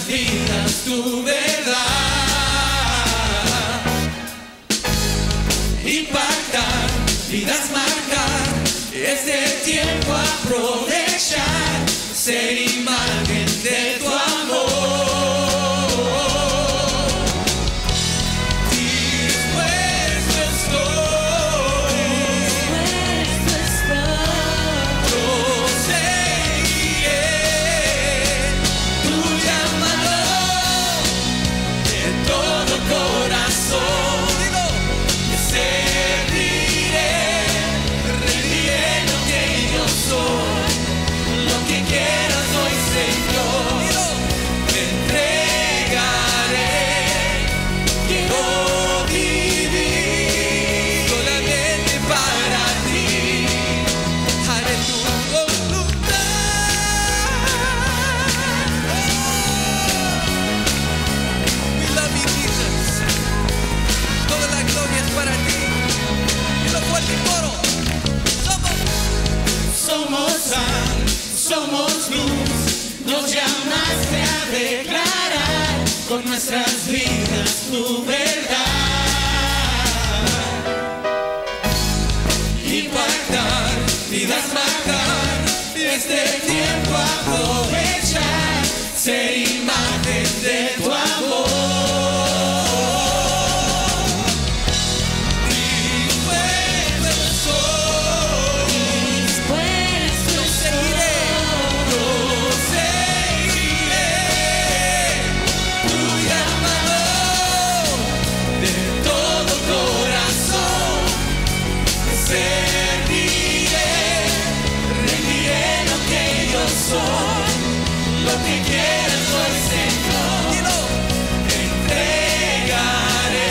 nuestras vidas tu verdad. Impactar, vidas marcar, este tiempo aprovechar, ser imagen de tu amor. Somos luz, nos llamaste a declarar con nuestras vidas tu verdad. Impactar, vidas marcar, este tiempo aprovechar, ser imagen de tu amor. Lo que quieras soy, Señor, entregaré,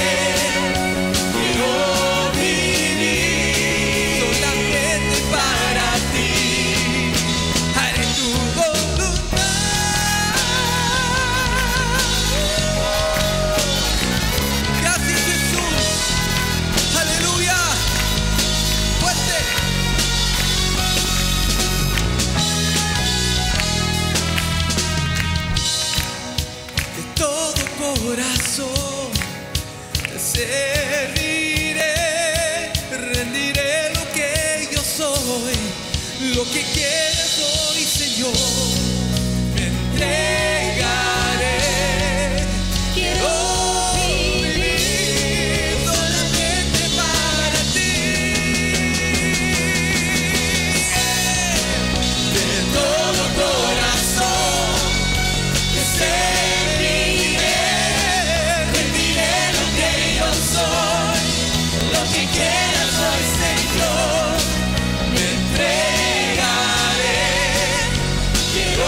quiero vivir solamente para ti, haré tu voluntad. Gracias, Jesús, aleluya, fuerte. Corazón, te serviré, rendiré lo que yo soy, lo que quieras hoy, Señor, me entregaré, quiero vivir solamente para ti, de todo corazón, te serviré. Lo que quieras hoy, Señor, me entregaré, quiero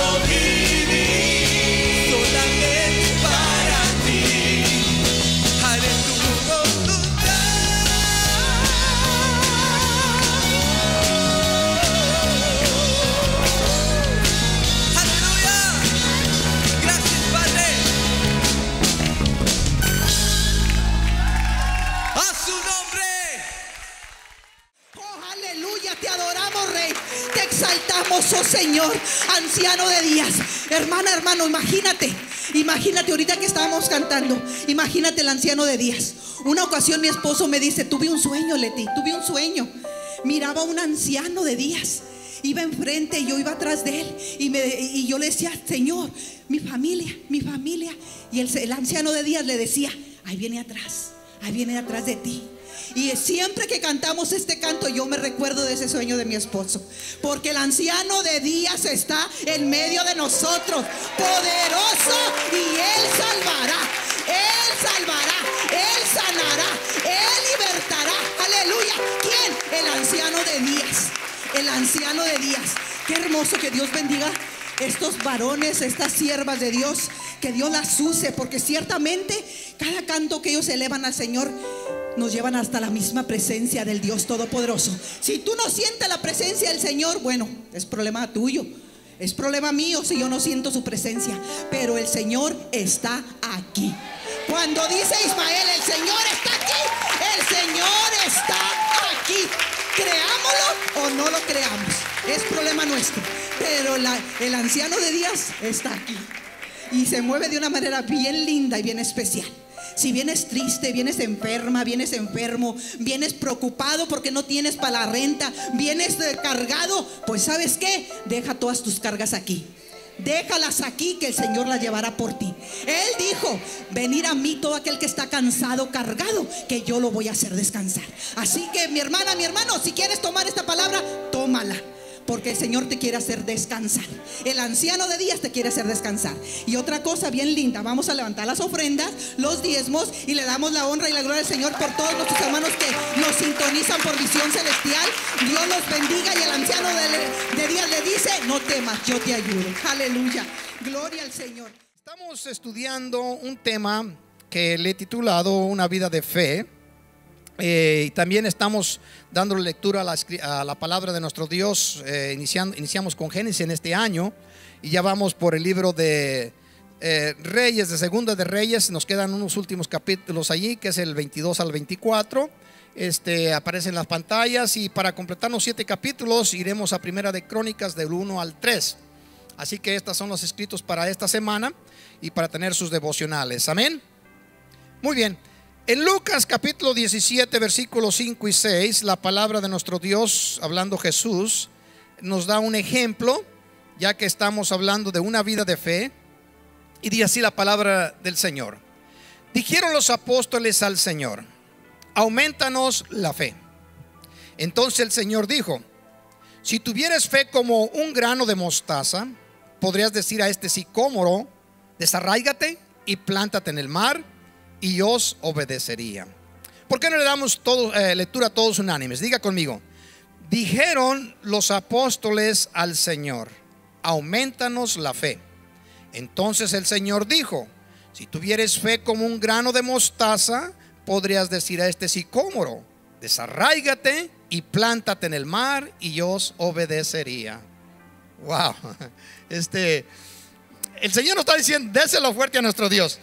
vivir solamente para ti, haré tu voluntad. Aleluya, gracias, Padre. Te adoramos, Rey, te exaltamos, oh Señor, anciano de días. Hermana, hermano, imagínate ahorita que estábamos cantando, imagínate el anciano de días. Una ocasión mi esposo me dice, tuve un sueño, Leti, tuve un sueño. Miraba a un anciano de días, iba enfrente y yo iba atrás de él, y yo le decía, Señor, mi familia. Y el anciano de días le decía, ahí viene atrás de ti. Y siempre que cantamos este canto, yo me recuerdo de ese sueño de mi esposo, porque el anciano de días está en medio de nosotros, poderoso, y Él salvará, Él sanará, Él libertará. Aleluya. ¿Quién? El anciano de días. Qué hermoso, que Dios bendiga estos varones, estas siervas de Dios, que Dios las use, porque ciertamente cada canto que ellos elevan al Señor nos llevan hasta la misma presencia del Dios Todopoderoso. Si tú no sientes la presencia del Señor, bueno, es problema tuyo, es problema mío si yo no siento su presencia, pero el Señor está aquí. Cuando dice Ismael, el Señor está aquí, el Señor está aquí. Creámoslo o no lo creamos, es problema nuestro, pero el anciano de días está aquí. y se mueve de una manera bien linda y bien especial. Si vienes triste, vienes enferma, vienes enfermo, vienes preocupado porque no tienes para la renta, vienes cargado, pues ¿sabes qué? Deja todas tus cargas aquí. Déjalas aquí, que el Señor las llevará por ti. Él dijo: venir a mí todo aquel que está cansado, cargado, que yo lo voy a hacer descansar. Así que mi hermana, mi hermano, si quieres tomar esta palabra, tómala, porque el Señor te quiere hacer descansar. El anciano de días te quiere hacer descansar. Y otra cosa bien linda, vamos a levantar las ofrendas, los diezmos, y le damos la honra y la gloria al Señor por todos nuestros hermanos que nos sintonizan por Visión Celestial. Dios los bendiga. Y el anciano de días le dice: no temas, yo te ayudo. Aleluya, gloria al Señor. Estamos estudiando un tema que le he titulado Una vida de fe. Y también estamos dando lectura a la palabra de nuestro Dios. Iniciamos con Génesis en este año y ya vamos por el libro de Reyes, de Segunda de Reyes. Nos quedan unos últimos capítulos allí, que es el 22 al 24. Aparece en las pantallas, y para completarnos 7 capítulos iremos a Primera de Crónicas del 1 al 3. Así que estos son los escritos para esta semana y para tener sus devocionales. Amén. Muy bien. En Lucas capítulo 17 versículos 5 y 6, la palabra de nuestro Dios, hablando Jesús, nos da un ejemplo, ya que estamos hablando de una vida de fe. Y dice así la palabra del Señor: dijeron los apóstoles al Señor: aumentanos la fe. Entonces el Señor dijo: si tuvieres fe como un grano de mostaza, podrías decir a este sicómoro: desarráigate y plántate en el mar, y os obedecería. ¿Por qué no le damos lectura a todos unánimes? Diga conmigo: dijeron los apóstoles al Señor: aumentanos la fe. Entonces el Señor dijo: si tuvieres fe como un grano de mostaza, podrías decir a este sicómoro: desarráigate y plántate en el mar, y os obedecería. Wow. El Señor nos está diciendo: déselo fuerte a nuestro Dios.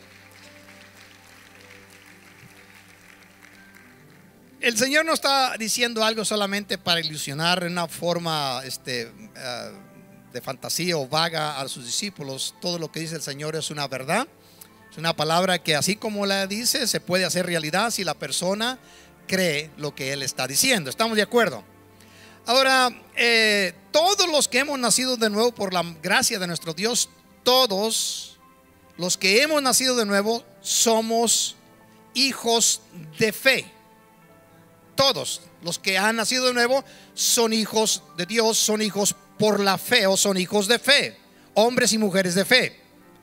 El Señor no está diciendo algo solamente para ilusionar en una forma de fantasía o vaga a sus discípulos. Todo lo que dice el Señor es una verdad. Es una palabra que, así como la dice, se puede hacer realidad si la persona cree lo que Él está diciendo. ¿Estamos de acuerdo? Ahora, todos los que hemos nacido de nuevo por la gracia de nuestro Dios, todos los que hemos nacido de nuevo somos hijos de fe. Todos los que han nacido de nuevo son hijos de Dios, son hijos por la fe, o son hijos de fe, hombres y mujeres de fe.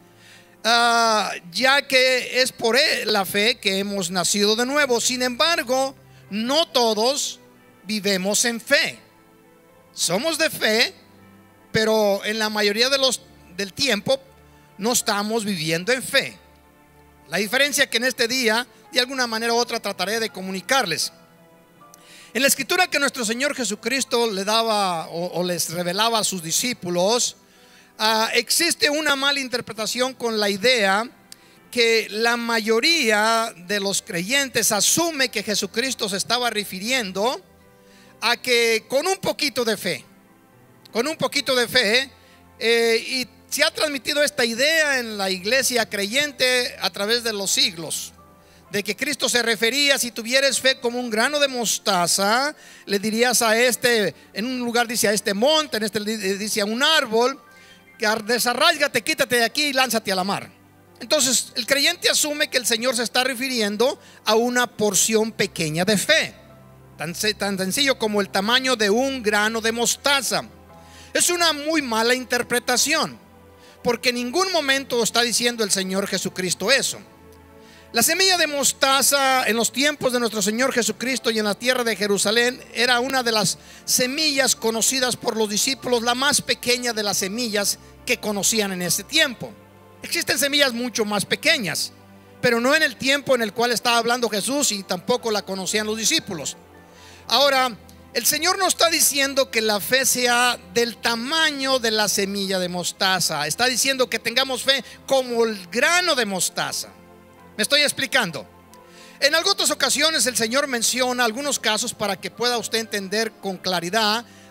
Ya que es por la fe que hemos nacido de nuevo. Sin embargo, no todos vivimos en fe. Somos de fe, pero en la mayoría del tiempo no estamos viviendo en fe. La diferencia que en este día, de alguna manera u otra, trataré de comunicarles. En la escritura que nuestro Señor Jesucristo le daba o les revelaba a sus discípulos, existe una mala interpretación con la idea que la mayoría de los creyentes asume que Jesucristo se estaba refiriendo a que con un poquito de fe, y se ha transmitido esta idea en la iglesia creyente a través de los siglos, de que Cristo se refería: si tuvieres fe como un grano de mostaza, le dirías a en un lugar dice a este monte, en este dice a un árbol, que desarráigate, quítate de aquí y lánzate a la mar. Entonces el creyente asume que el Señor se está refiriendo a una porción pequeña de fe, tan sencillo como el tamaño de un grano de mostaza. Es una muy mala interpretación, porque en ningún momento está diciendo el Señor Jesucristo eso. La semilla de mostaza en los tiempos de nuestro Señor Jesucristo y en la tierra de Jerusalén era una de las semillas conocidas por los discípulos, la más pequeña de las semillas que conocían en ese tiempo. Existen semillas mucho más pequeñas, pero no en el tiempo en el cual estaba hablando Jesús, y tampoco la conocían los discípulos. Ahora, el Señor no está diciendo que la fe sea del tamaño de la semilla de mostaza. Está diciendo que tengamos fe como el grano de mostaza. ¿Me estoy explicando? En algunas ocasiones el Señor menciona algunos casos para que pueda usted entender con claridad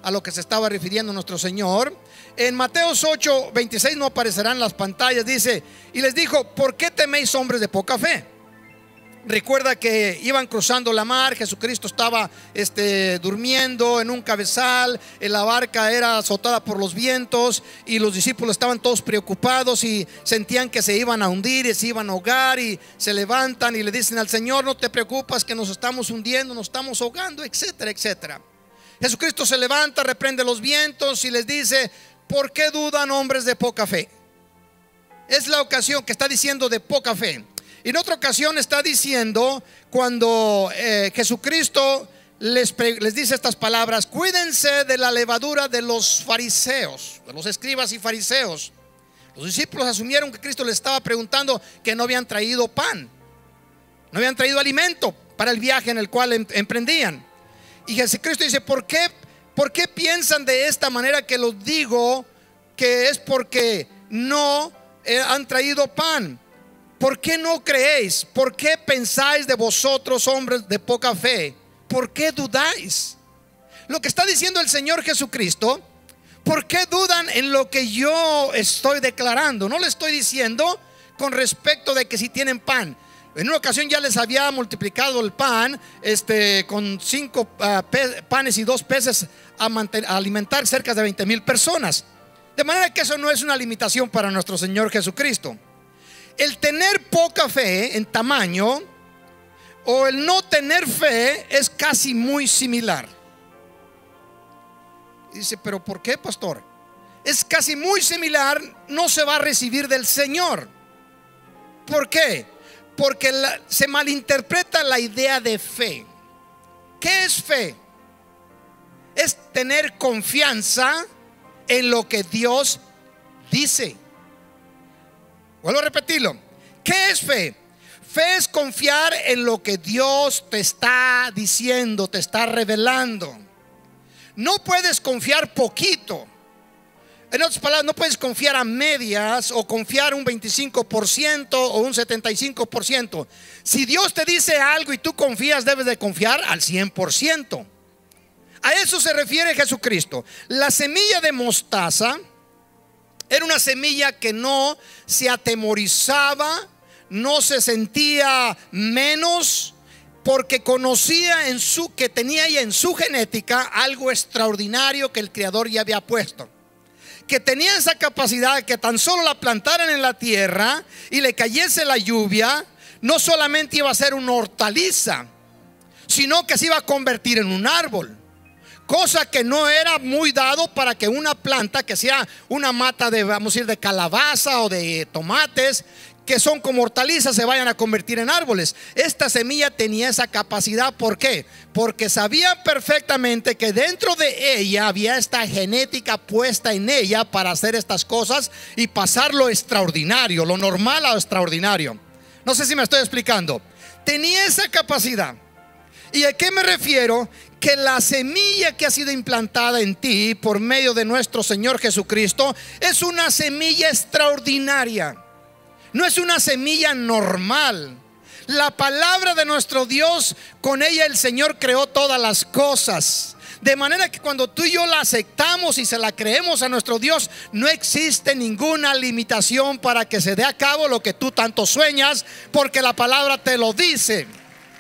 a lo que se estaba refiriendo nuestro Señor. En Mateos 8:26 no aparecerán en las pantallas, dice: y les dijo, ¿por qué teméis, hombres de poca fe? Recuerda que iban cruzando la mar, Jesucristo estaba durmiendo en un cabezal, la barca era azotada por los vientos y los discípulos estaban todos preocupados y sentían que se iban a hundir y se iban a ahogar, y se levantan y le dicen al Señor: no te preocupes, que nos estamos hundiendo, nos estamos ahogando, etcétera, etcétera. Jesucristo se levanta, reprende los vientos y les dice: ¿por qué dudan, hombres de poca fe? Es la ocasión que está diciendo de poca fe. Y en otra ocasión está diciendo, cuando Jesucristo les dice estas palabras: cuídense de la levadura de los fariseos, de los escribas y fariseos. Los discípulos asumieron que Cristo les estaba preguntando que no habían traído pan, no habían traído alimento para el viaje en el cual emprendían. Y Jesucristo dice: ¿por qué piensan de esta manera, que los digo que es porque no han traído pan? ¿Por qué no creéis? ¿Por qué pensáis de vosotros, hombres de poca fe? ¿Por qué dudáis? Lo que está diciendo el Señor Jesucristo: ¿por qué dudan en lo que yo estoy declarando? No le estoy diciendo con respecto de que si tienen pan. En una ocasión ya les había multiplicado el pan con 5 panes y 2 peces a alimentar cerca de 20,000 personas. De manera que eso no es una limitación para nuestro Señor Jesucristo. El tener poca fe en tamaño o el no tener fe es casi muy similar. Dice: ¿pero por qué, pastor? Es casi muy similar, no se va a recibir del Señor. ¿Por qué? Porque se malinterpreta la idea de fe. ¿Qué es fe? Es tener confianza en lo que Dios dice. Vuelvo a repetirlo. ¿Qué es fe? Fe es confiar en lo que Dios te está diciendo, te está revelando. No puedes confiar poquito. En otras palabras, no puedes confiar a medias o confiar un 25% o un 75%. Si Dios te dice algo y tú confías, debes de confiar al 100%. A eso se refiere Jesucristo. La semilla de mostaza era una semilla que no se atemorizaba, no se sentía menos, porque conocía que tenía ya en su genética algo extraordinario que el Creador ya había puesto. Que tenía esa capacidad, que tan solo la plantaran en la tierra y le cayese la lluvia, no solamente iba a ser una hortaliza, sino que se iba a convertir en un árbol. Cosa que no era muy dado para que una planta, que sea una mata de, vamos a decir, de calabaza o de tomates, que son como hortalizas, se vayan a convertir en árboles. Esta semilla tenía esa capacidad. ¿Por qué? Porque sabía perfectamente que dentro de ella había esta genética puesta en ella para hacer estas cosas y pasar lo extraordinario, lo normal a lo extraordinario. No sé si me estoy explicando. Tenía esa capacidad. ¿Y a qué me refiero? Que la semilla que ha sido implantada en ti por medio de nuestro Señor Jesucristo es una semilla extraordinaria. No es una semilla normal. La palabra de nuestro Dios, con ella el Señor creó todas las cosas. De manera que cuando tú y yo la aceptamos y se la creemos a nuestro Dios, no existe ninguna limitación para que se dé a cabo lo que tú tanto sueñas, porque la palabra te lo dice.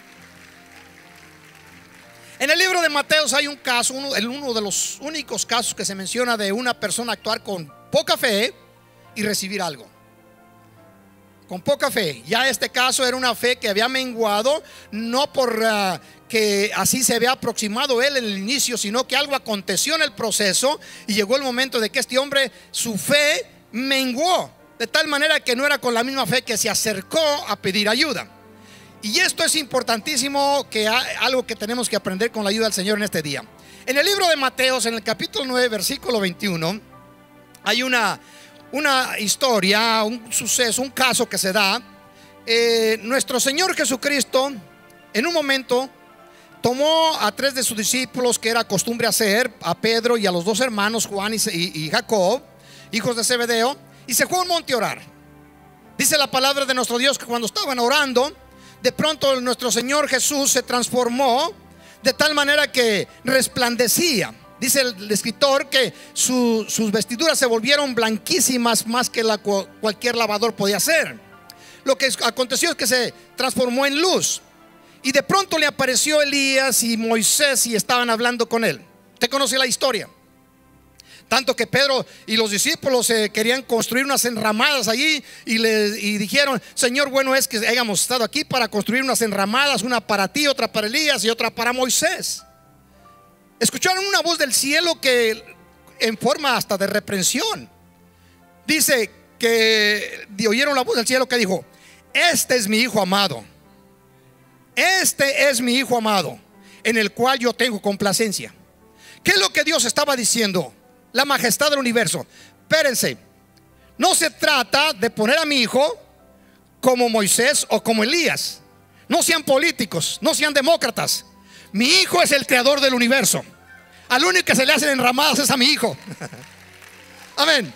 En el libro de Mateos hay un caso, uno de los únicos casos que se menciona de una persona actuar con poca fe y recibir algo. Con poca fe. Ya este caso era una fe que había menguado, no por que así se había aproximado él en el inicio, sino que algo aconteció en el proceso y llegó el momento de que este hombre, su fe menguó, de tal manera que no era con la misma fe que se acercó a pedir ayuda. Y esto es importantísimo, que algo que tenemos que aprender con la ayuda del Señor en este día. En el libro de Mateos, en el capítulo 9, versículo 21, hay una historia, un suceso, un caso que se da. Nuestro Señor Jesucristo, en un momento, tomó a 3 de sus discípulos, que era costumbre hacer, a Pedro y a los 2 hermanos, Juan y Jacob, hijos de Zebedeo, y se fue a un monte a orar. Dice la palabra de nuestro Dios que cuando estaban orando, de pronto nuestro Señor Jesús se transformó de tal manera que resplandecía. Dice el escritor que sus vestiduras se volvieron blanquísimas más que cualquier lavador podía hacer. Lo que aconteció es que se transformó en luz. Y de pronto le apareció Elías y Moisés y estaban hablando con él. Usted conoce la historia. Tanto que Pedro y los discípulos querían construir unas enramadas allí y dijeron: Señor, bueno es que hayamos estado aquí para construir unas enramadas, una para ti, otra para Elías y otra para Moisés. Escucharon una voz del cielo que en forma hasta de reprensión. Dice que oyeron la voz del cielo que dijo: este es mi hijo amado. Este es mi hijo amado, en el cual yo tengo complacencia. ¿Qué es lo que Dios estaba diciendo? La majestad del universo. Espérense, no se trata de poner a mi hijo como Moisés o como Elías. No sean políticos, no sean demócratas. Mi hijo es el creador del universo. Al único que se le hacen enramadas es a mi hijo. Amén.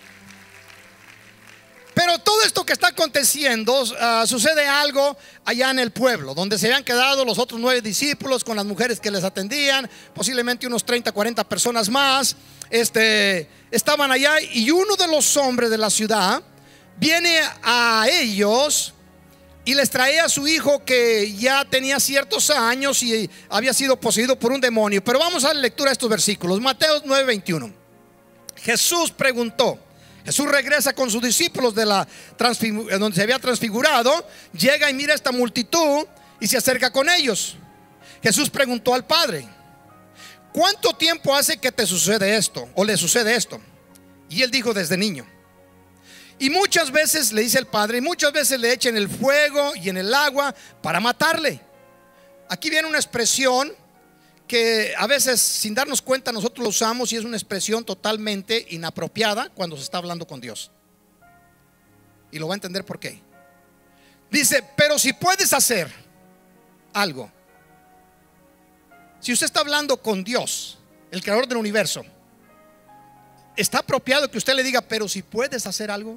Pero todo esto que está aconteciendo, sucede algo allá en el pueblo, donde se habían quedado los otros 9 discípulos con las mujeres que les atendían, posiblemente unos 30, 40 personas más. Estaban allá y uno de los hombres de la ciudad viene a ellos y les traía a su hijo que ya tenía ciertos años y había sido poseído por un demonio. Pero vamos a la lectura de estos versículos. Mateo 9:21. Jesús preguntó. Jesús regresa con sus discípulos de donde se había transfigurado. Llega y mira esta multitud y se acerca con ellos. Jesús preguntó al Padre: ¿cuánto tiempo hace que te sucede esto o le sucede esto? Y él dijo: desde niño. Y muchas veces, le dice el Padre, y muchas veces le echan en el fuego y en el agua para matarle. Aquí viene una expresión que a veces sin darnos cuenta nosotros lo usamos y es una expresión totalmente inapropiada cuando se está hablando con Dios. Y lo va a entender por qué. Dice: pero si puedes hacer algo. Si usted está hablando con Dios, el creador del universo, ¿está apropiado que usted le diga: pero si puedes hacer algo?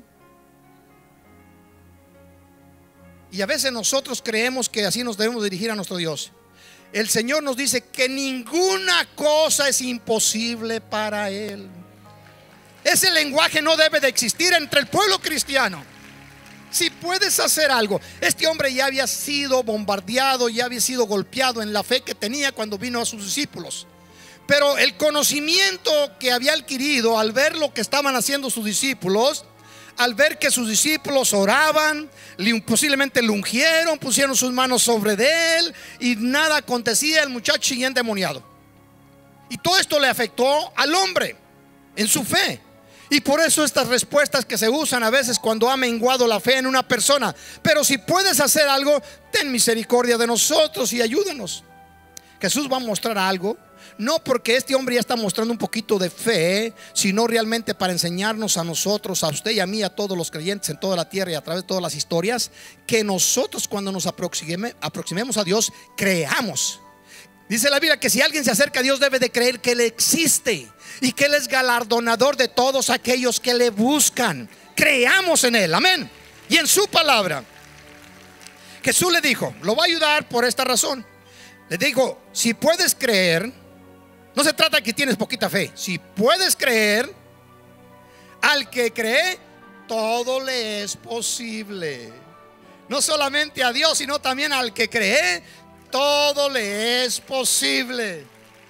Y a veces nosotros creemos que así nos debemos dirigir a nuestro Dios. El Señor nos dice que ninguna cosa es imposible para Él. Ese lenguaje no debe de existir entre el pueblo cristiano. Si puedes hacer algo. Este hombre ya había sido bombardeado, ya había sido golpeado en la fe que tenía cuando vino a sus discípulos. Pero el conocimiento que había adquirido al ver lo que estaban haciendo sus discípulos, al ver que sus discípulos oraban, posiblemente lo ungieron, pusieron sus manos sobre de él y nada acontecía, el muchacho seguía endemoniado. Y todo esto le afectó al hombre en su fe. Y por eso estas respuestas que se usan a veces cuando ha menguado la fe en una persona: pero si puedes hacer algo, ten misericordia de nosotros y ayúdanos. Jesús va a mostrar algo, no porque este hombre ya está mostrando un poquito de fe, sino realmente para enseñarnos a nosotros, a usted y a mí, a todos los creyentes en toda la tierra y a través de todas las historias, que nosotros cuando nos aproximemos a Dios, creamos. Dice la Biblia que si alguien se acerca a Dios debe de creer que Él existe y que Él es galardonador de todos aquellos que le buscan. Creamos en Él, amén, y en su palabra. Jesús le dijo, lo va a ayudar por esta razón. Le dijo: si puedes creer, no se trata de que tienes poquita fe. Si puedes creer, al que cree, todo le es posible. No solamente a Dios, sino también al que cree, todo le es posible.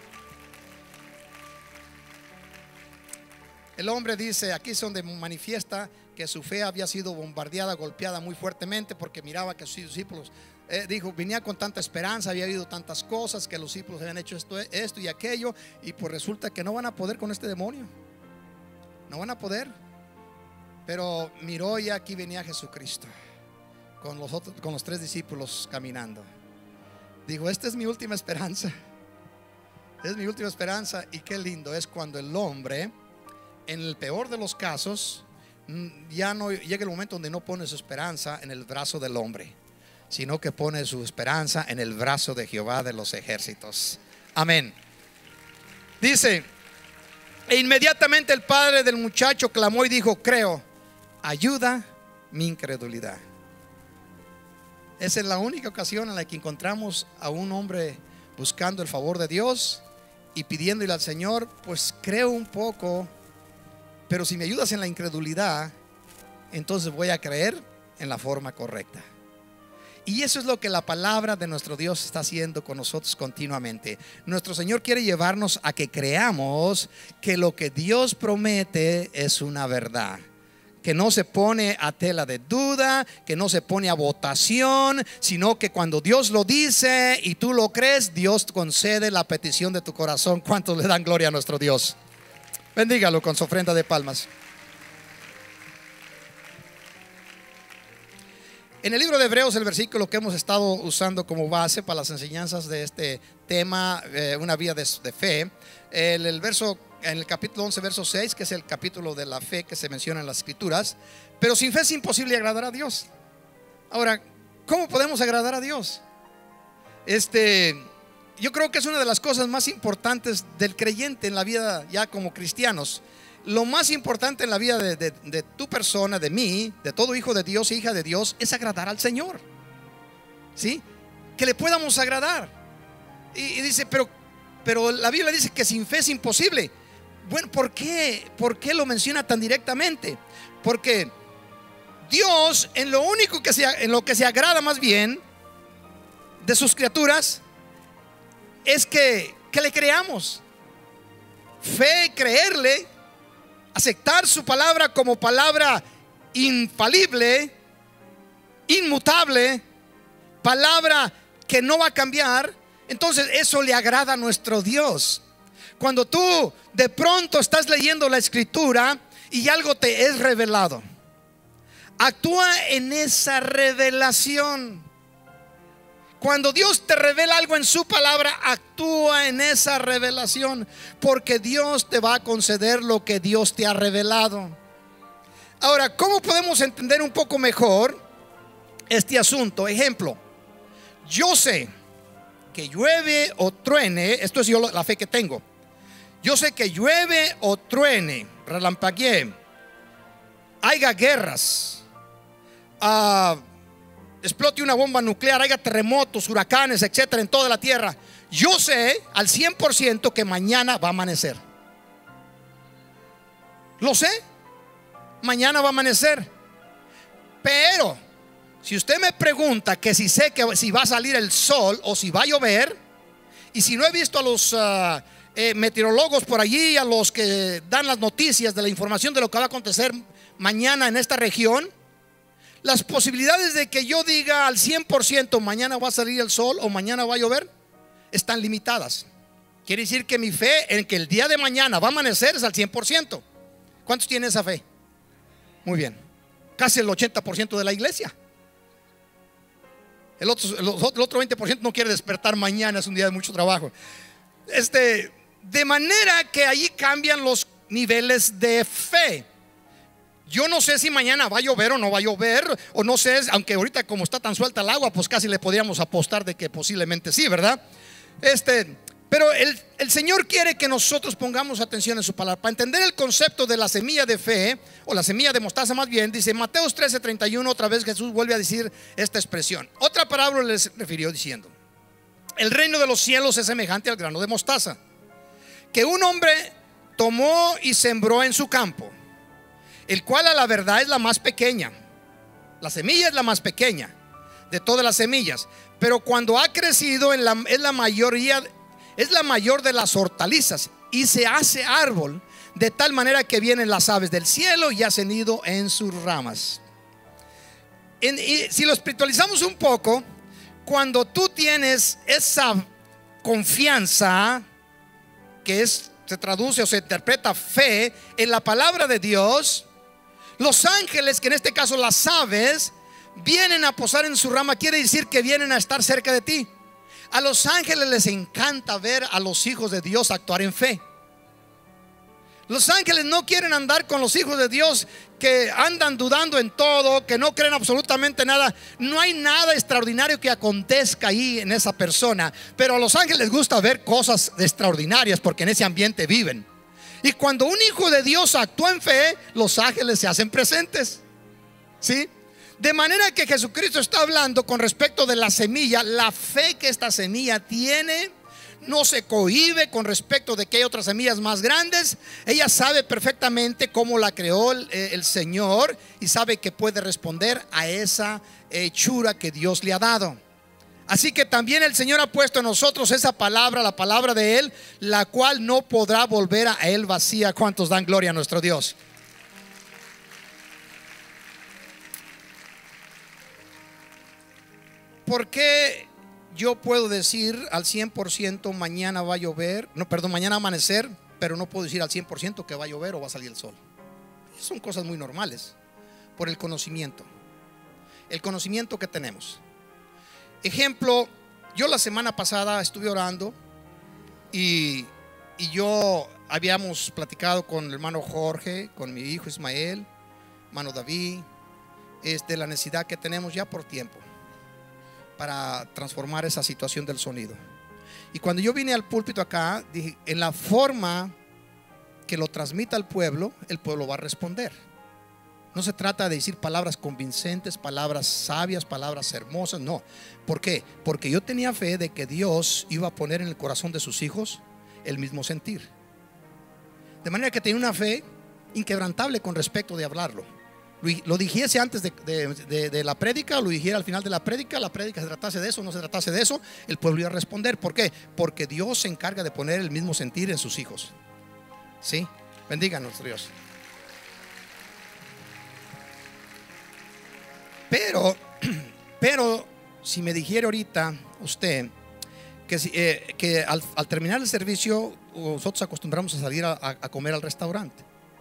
El hombre dice, aquí es donde manifiesta que su fe había sido bombardeada, golpeada muy fuertemente, porque miraba que sus discípulos, venía con tanta esperanza, había habido tantas cosas, que los discípulos habían hecho esto y aquello, y pues resulta que no van a poder con este demonio. No van a poder. Pero miró y aquí venía Jesucristo con los 3 discípulos caminando. Dijo: esta es mi última esperanza. Es mi última esperanza. Y qué lindo es cuando el hombre, en el peor de los casos, ya no llega el momento donde no pone su esperanza en el brazo del hombre, sino que pone su esperanza en el brazo de Jehová de los ejércitos. Amén. Dice: e inmediatamente el padre del muchacho clamó y dijo: creo, ayuda mi incredulidad. Esa es la única ocasión en la que encontramos a un hombre buscando el favor de Dios y pidiéndole al Señor, pues creo un poco, pero si me ayudas en la incredulidad, entonces voy a creer en la forma correcta. Y eso es lo que la palabra de nuestro Dios está haciendo con nosotros continuamente. Nuestro Señor quiere llevarnos a que creamos que lo que Dios promete es una verdad, que no se pone a tela de duda, que no se pone a votación, sino que cuando Dios lo dice y tú lo crees, Dios concede la petición de tu corazón. ¿Cuántos le dan gloria a nuestro Dios? Bendígalo con su ofrenda de palmas. En el libro de Hebreos, el versículo que hemos estado usando como base para las enseñanzas de este tema, una vida de fe, el verso en el capítulo 11, verso 6, que es el capítulo de la fe que se menciona en las escrituras. Pero sin fe es imposible agradar a Dios. Ahora, ¿cómo podemos agradar a Dios? Yo creo que es una de las cosas más importantes del creyente en la vida ya como cristianos. Lo más importante en la vida de tu persona, de mí, de todo hijo de Dios e hija de Dios, es agradar al Señor, ¿sí? Que le podamos agradar. Y dice, pero la Biblia dice que sin fe es imposible. Bueno, ¿por qué lo menciona tan directamente? Porque Dios, en lo que se agrada más bien de sus criaturas, es que le creamos. Fe, creerle, aceptar su palabra como palabra infalible, inmutable, palabra que no va a cambiar. Entonces eso le agrada a nuestro Dios. Cuando tú de pronto estás leyendo la escritura y algo te es revelado, actúa en esa revelación. Cuando Dios te revela algo en su palabra, actúa en esa revelación, porque Dios te va a conceder lo que Dios te ha revelado. Ahora, ¿cómo podemos entender un poco mejor este asunto? Ejemplo, yo sé que llueve o truene, esto es la fe que tengo. Yo sé que llueve o truene, relampaguee, haya guerras, explote una bomba nuclear, haya terremotos, huracanes, etcétera, en toda la tierra. Yo sé al 100% que mañana va a amanecer. Lo sé, mañana va a amanecer. Pero si usted me pregunta que si sé que si va a salir el sol o si va a llover, y si no he visto a los meteorólogos por allí, a los que dan las noticias de la información de lo que va a acontecer mañana en esta región, las posibilidades de que yo diga al 100% mañana va a salir el sol o mañana va a llover están limitadas. Quiere decir que mi fe en que el día de mañana va a amanecer es al 100%. ¿Cuántos tienen esa fe? Muy bien, casi el 80% de la iglesia. El otro 20% no quiere despertar mañana, es un día de mucho trabajo. De manera que ahí cambian los niveles de fe. Yo no sé si mañana va a llover o no va a llover, o no sé, aunque ahorita como está tan suelta el agua, pues casi le podríamos apostar de que posiblemente sí, ¿verdad? Pero el Señor quiere que nosotros pongamos atención en su palabra. Para entender el concepto de la semilla de fe, o la semilla de mostaza más bien, dice Mateos 13:31, otra vez Jesús vuelve a decir esta expresión. Otra parábola les refirió diciendo: el reino de los cielos es semejante al grano de mostaza, que un hombre tomó y sembró en su campo, el cual a la verdad es la más pequeña. La semilla es la más pequeña de todas las semillas, pero cuando ha crecido es la mayor de las hortalizas y se hace árbol, de tal manera que vienen las aves del cielo y hacen nido en sus ramas. Y si lo espiritualizamos un poco, cuando tú tienes esa confianza que se traduce o se interpreta fe en la palabra de Dios, los ángeles, que en este caso las aves, vienen a posar en su rama. Quiere decir que vienen a estar cerca de ti. A los ángeles les encanta ver a los hijos de Dios actuar en fe. Los ángeles no quieren andar con los hijos de Dios que andan dudando en todo, que no creen absolutamente nada. No hay nada extraordinario que acontezca ahí en esa persona, pero a los ángeles les gusta ver cosas extraordinarias porque en ese ambiente viven. Y cuando un hijo de Dios actúa en fe, los ángeles se hacen presentes, ¿sí? De manera que Jesucristo está hablando con respecto de la semilla, la fe que esta semilla tiene, no se cohíbe con respecto de que hay otras semillas más grandes. Ella sabe perfectamente cómo la creó el Señor y sabe que puede responder a esa hechura que Dios le ha dado. Así que también el Señor ha puesto en nosotros esa palabra, la palabra de Él, la cual no podrá volver a Él vacía. ¿Cuántos dan gloria a nuestro Dios? ¿Por qué yo puedo decir al 100% mañana va a llover? No, perdón, mañana amanecer, pero no puedo decir al 100% que va a llover o va a salir el sol. Son cosas muy normales. Por el conocimiento que tenemos. Ejemplo, yo la semana pasada estuve orando y yo habíamos platicado con el hermano Jorge, con mi hijo Ismael, hermano David, la necesidad que tenemos ya por tiempo para transformar esa situación del sonido. Y cuando yo vine al púlpito acá, dije, en la forma que lo transmita al pueblo, el pueblo va a responder. No se trata de decir palabras convincentes, palabras sabias, palabras hermosas, no. ¿Por qué? Porque yo tenía fe de que Dios iba a poner en el corazón de sus hijos el mismo sentir. De manera que tenía una fe inquebrantable con respecto de hablarlo. Lo dijese antes de la prédica, lo dijera al final de la prédica se tratase de eso, no se tratase de eso, el pueblo iba a responder. ¿Por qué? Porque Dios se encarga de poner el mismo sentir en sus hijos. ¿Sí? Bendiga a nuestro Dios. Pero si me dijera ahorita usted que al terminar el servicio nosotros acostumbramos a salir a comer al restaurante.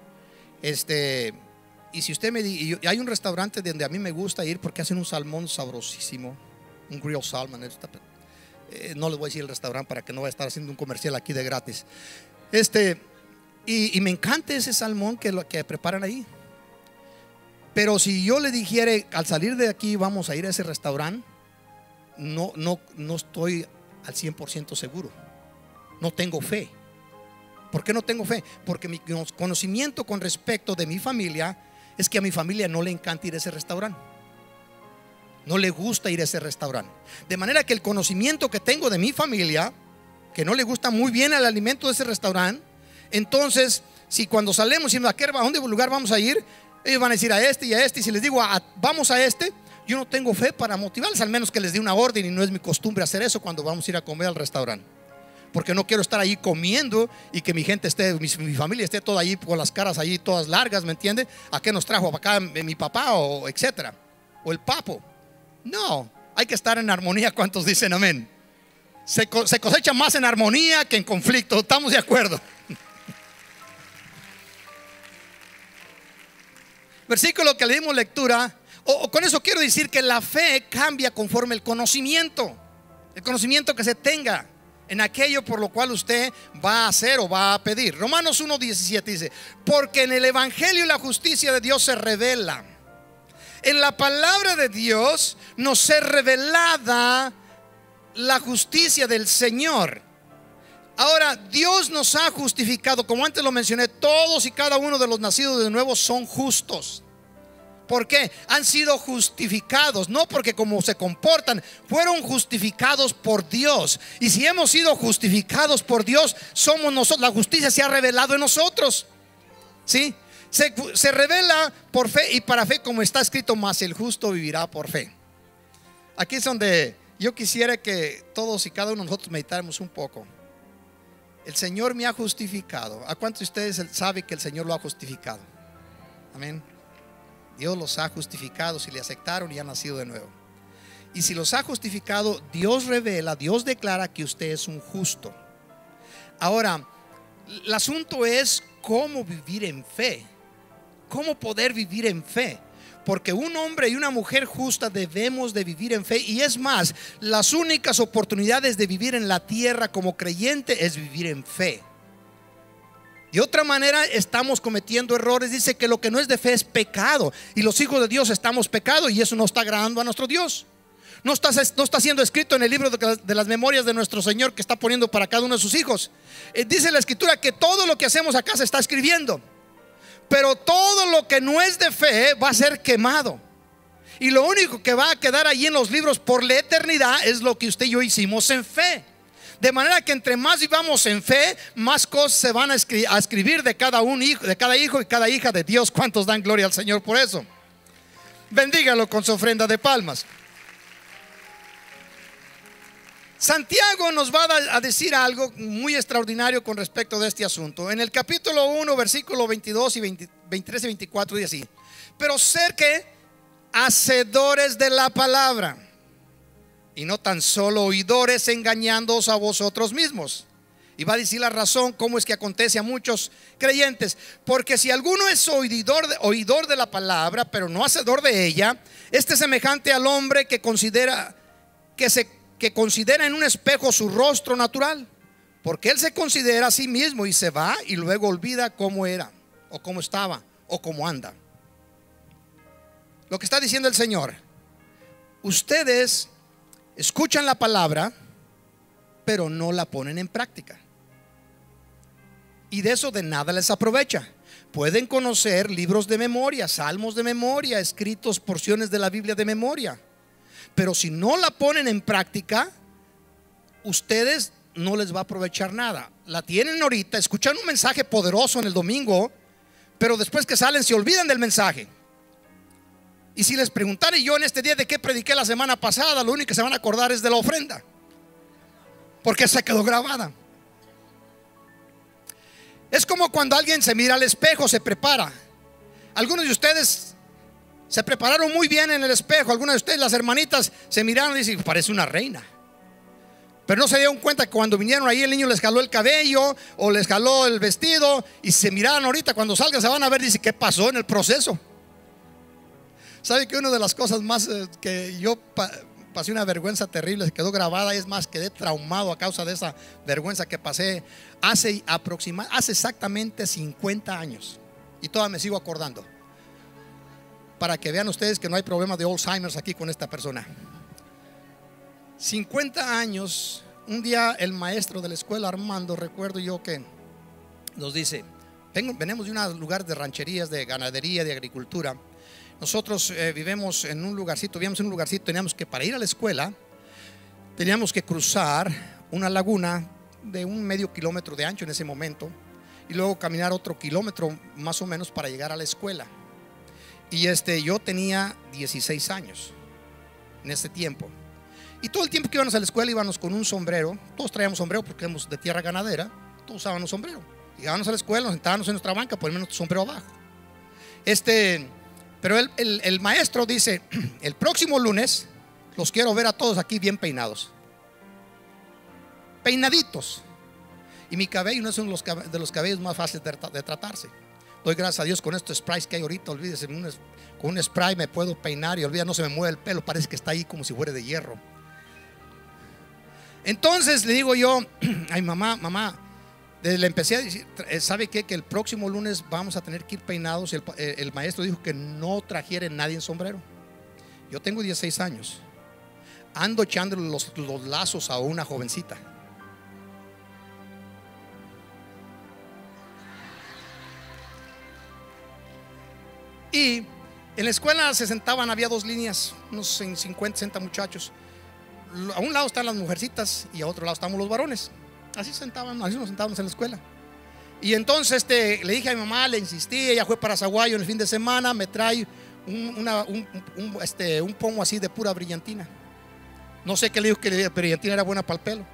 Y si usted me dice, hay un restaurante donde a mí me gusta ir porque hacen un salmón sabrosísimo, un grilled salmon. No les voy a decir el restaurante para que no vaya a estar haciendo un comercial aquí de gratis. Y me encanta ese salmón que preparan ahí. Pero si yo le dijera al salir de aquí vamos a ir a ese restaurante, no estoy al 100% seguro. No tengo fe. ¿Por qué no tengo fe? Porque mi conocimiento con respecto de mi familia es que a mi familia no le encanta ir a ese restaurante. No le gusta ir a ese restaurante. De manera que el conocimiento que tengo de mi familia, que no le gusta muy bien el alimento de ese restaurante, entonces si cuando salemos y ¿a dónde lugar vamos a ir? Ellos van a decir a este y a este. Y si les digo vamos a este, yo no tengo fe para motivarles, al menos que les dé una orden. Y no es mi costumbre hacer eso cuando vamos a ir a comer al restaurante, porque no quiero estar ahí comiendo y que mi gente mi familia esté toda ahí con las caras ahí todas largas, ¿me entiende? ¿A qué nos trajo acá mi papá o etcétera? O el papo. No, hay que estar en armonía. ¿Cuántos dicen amén? Se cosecha más en armonía que en conflicto. ¿Estamos de acuerdo? Versículo que le dimos lectura. Con eso quiero decir que la fe cambia conforme el conocimiento que se tenga en aquello por lo cual usted va a hacer o va a pedir. Romanos 1:17 dice: porque en el evangelio la justicia de Dios se revela. En la palabra de Dios nos es revelada la justicia del Señor. Ahora, Dios nos ha justificado, como antes lo mencioné. Todos y cada uno de los nacidos de nuevo son justos. ¿Por qué? Han sido justificados, no porque como se comportan, fueron justificados por Dios. Y si hemos sido justificados por Dios, somos nosotros, la justicia se ha revelado en nosotros. ¿Sí? Se revela por fe y para fe, como está escrito: mas el justo vivirá por fe. Aquí es donde yo quisiera que todos y cada uno de nosotros meditáramos un poco. El Señor me ha justificado. ¿A cuántos de ustedes saben que el Señor lo ha justificado? Amén. Dios los ha justificado si le aceptaron y han nacido de nuevo. Y si los ha justificado, Dios revela, Dios declara que usted es un justo. Ahora, el asunto es cómo vivir en fe. Cómo poder vivir en fe. Porque un hombre y una mujer justa debemos de vivir en fe. Y es más, las únicas oportunidades de vivir en la tierra como creyente es vivir en fe. De otra manera estamos cometiendo errores. Dice que lo que no es de fe es pecado. Y los hijos de Dios estamos pecando, y eso no está agradando a nuestro Dios. No está siendo escrito en el libro de las memorias de nuestro Señor, que está poniendo para cada uno de sus hijos. Dice la escritura que todo lo que hacemos acá se está escribiendo. Pero todo lo que no es de fe va a ser quemado. Y lo único que va a quedar allí en los libros por la eternidad es lo que usted y yo hicimos en fe. De manera que entre más vivamos en fe, más cosas se van a escribir de cada hijo y cada hija de Dios. ¿Cuántos dan gloria al Señor por eso? Bendígalo con su ofrenda de palmas. Santiago nos va a decir algo muy extraordinario con respecto de este asunto. En el capítulo 1, versículo 22 y 23 y 24 dice así: pero ser que hacedores de la palabra, y no tan solo oidores, engañándoos a vosotros mismos. Y va a decir la razón cómo es que acontece a muchos creyentes. Porque si alguno es oidor de la palabra, pero no hacedor de ella, este es semejante al hombre que considera en un espejo su rostro natural, porque él se considera a sí mismo y se va y luego olvida cómo era, o cómo estaba, o cómo anda. Lo que está diciendo el Señor: ustedes escuchan la palabra, pero no la ponen en práctica, y de eso de nada les aprovecha. Pueden conocer libros de memoria, salmos de memoria, escritos, porciones de la Biblia de memoria, pero si no la ponen en práctica, ustedes no les va a aprovechar nada. La tienen ahorita, escuchan un mensaje poderoso en el domingo, pero después que salen se olvidan del mensaje. Y si les preguntara yo en este día de qué prediqué la semana pasada, lo único que se van a acordar es de la ofrenda, porque se quedó grabada. Es como cuando alguien se mira al espejo, se prepara. Algunos de ustedes se prepararon muy bien en el espejo. Algunas de ustedes, las hermanitas, se miraron y dicen: parece una reina. Pero no se dieron cuenta que cuando vinieron ahí el niño les jaló el cabello o les jaló el vestido, y se miraron ahorita, cuando salgan se van a ver, dice: ¿qué pasó en el proceso? ¿Sabe que una de las cosas más que yo pasé una vergüenza terrible, se quedó grabada? Es más, quedé traumado a causa de esa vergüenza que pasé hace exactamente 50 años, y todavía me sigo acordando, para que vean ustedes que no hay problema de Alzheimer's aquí con esta persona. 50 años. Un día el maestro de la escuela, Armando, recuerdo yo, que nos dice: venimos de un lugar de rancherías, de ganadería, de agricultura. Nosotros vivíamos en un lugarcito, teníamos que, para ir a la escuela, teníamos que cruzar una laguna de un medio kilómetro de ancho en ese momento, y luego caminar otro kilómetro más o menos para llegar a la escuela. Y yo tenía 16 años en ese tiempo. Y todo el tiempo que íbamos a la escuela íbamos con un sombrero. Todos traíamos sombrero porque éramos de tierra ganadera. Todos usábamos sombrero. Llegábamos a la escuela, nos sentábamos en nuestra banca, ponemos nuestro sombrero abajo. Pero el maestro dice: el próximo lunes los quiero ver a todos aquí bien peinados, peinaditos. Y mi cabello no es uno de los cabellos más fáciles de tratarse. Doy gracias a Dios con estos sprays que hay ahorita. Olvídese, con un spray me puedo peinar y olvida, no se me mueve el pelo, parece que está ahí como si fuera de hierro. Entonces le digo yo: ay, mamá, le empecé a decir: ¿sabe qué? Que el próximo lunes vamos a tener que ir peinados. El maestro dijo que no trajera nadie en sombrero. Yo tengo 16 años, ando echándole los lazos a una jovencita. Y en la escuela se sentaban, había dos líneas, unos 50, 60 muchachos. A un lado están las mujercitas y a otro lado estamos los varones. Así nos sentábamos en la escuela. Y entonces le dije a mi mamá, le insistí, ella fue para Zaguayo en el fin de semana, me trae un pomo así de pura brillantina. No sé qué le dijo, que la brillantina era buena para el pelo.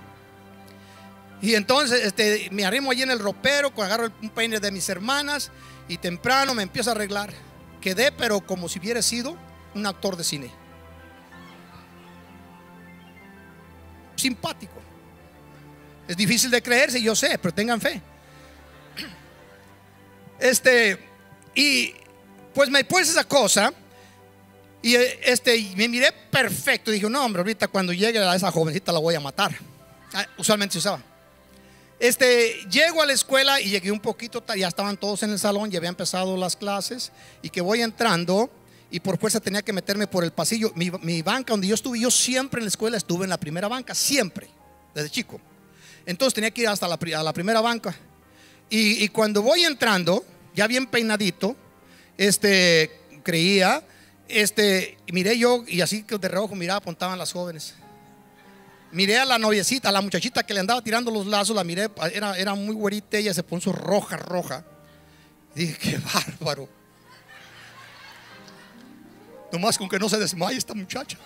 Y entonces me arrimo allí en el ropero, agarro un peine de mis hermanas y temprano me empiezo a arreglar. Quedé pero como si hubiera sido un actor de cine. Simpático. Es difícil de creerse, yo sé, pero tengan fe. Y pues me puse esa cosa y me miré perfecto. Dije: no, hombre, ahorita cuando llegue a esa jovencita la voy a matar. Usualmente se usaba. Llego a la escuela y llegué un poquito, ya estaban todos en el salón, ya habían empezado las clases, y que voy entrando y por fuerza tenía que meterme por el pasillo. Mi banca donde yo estuve, yo siempre en la escuela estuve en la primera banca, siempre, desde chico. Entonces tenía que ir hasta a la primera banca. Y cuando voy entrando, ya bien peinadito, creía, miré yo, y así que de reojo miraba, apuntaban las jóvenes. Miré a la noviecita, a la muchachita que le andaba tirando los lazos, la miré, era muy güerita, ella se puso roja. Dije, qué bárbaro. Nomás con que no se desmaye esta muchacha.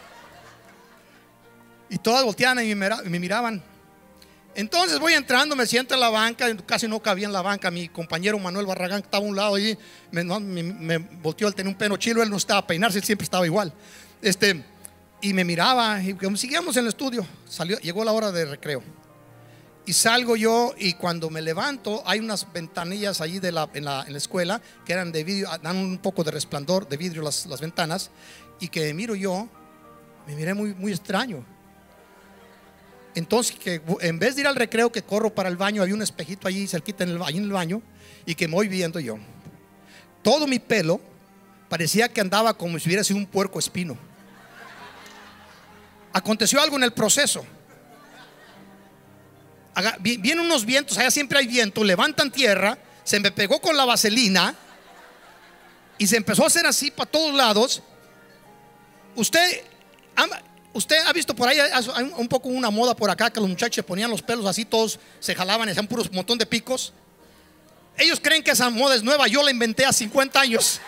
Y todas volteaban y me miraban. Entonces voy entrando, me siento en la banca, casi no cabía en la banca. Mi compañero Manuel Barragán, que estaba a un lado allí, me volteó, él tenía un pelo chilo, él no estaba a peinarse, él siempre estaba igual. Y me miraba, y como seguíamos en el estudio, llegó la hora de recreo. Y salgo yo, y cuando me levanto, hay unas ventanillas allí en la escuela que eran de vidrio, dan un poco de resplandor de vidrio las ventanas. Y que miro yo, me miré muy, muy extraño. Entonces, que en vez de ir al recreo, que corro para el baño, había un espejito allí cerquita allí en el baño, y que me voy viendo yo. Todo mi pelo parecía que andaba como si hubiera sido un puerco espino. Aconteció algo en el proceso. Vienen unos vientos, allá siempre hay viento, levantan tierra, se me pegó con la vaselina y se empezó a hacer así para todos lados. Usted ha visto por ahí un poco una moda por acá, que los muchachos ponían los pelos así, todos se jalaban, hacían puros montón de picos. Ellos creen que esa moda es nueva, yo la inventé hace 50 años.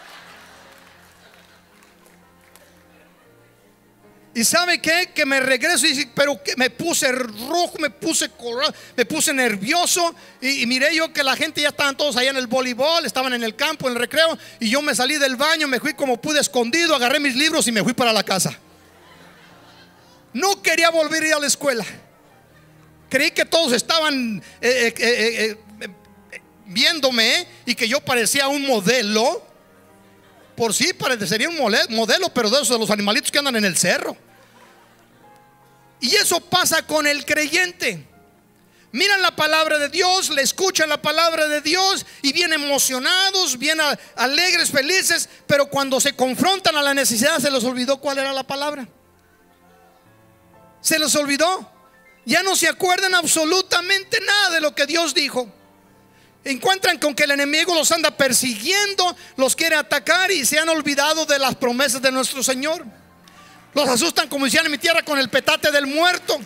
Y ¿sabe qué? Que me regreso y pero que me puse rojo, me puse colorado, me puse nervioso. Y miré yo que la gente ya estaban todos allá en el voleibol, estaban en el campo, en el recreo. Y yo me salí del baño, me fui como pude escondido, agarré mis libros y me fui para la casa. No quería volver a ir a la escuela. Creí que todos estaban viéndome y que yo parecía un modelo. Por sí parecería un modelo, pero de esos de los animalitos que andan en el cerro. Y eso pasa con el creyente. Miran la palabra de Dios, le escuchan la palabra de Dios y vienen emocionados, bien alegres, felices. Pero cuando se confrontan a la necesidad, se les olvidó cuál era la palabra. Se les olvidó. Ya no se acuerdan absolutamente nada de lo que Dios dijo. Encuentran con que el enemigo los anda persiguiendo, los quiere atacar y se han olvidado de las promesas de nuestro Señor. Los asustan, como decían en mi tierra, con el petate del muerto.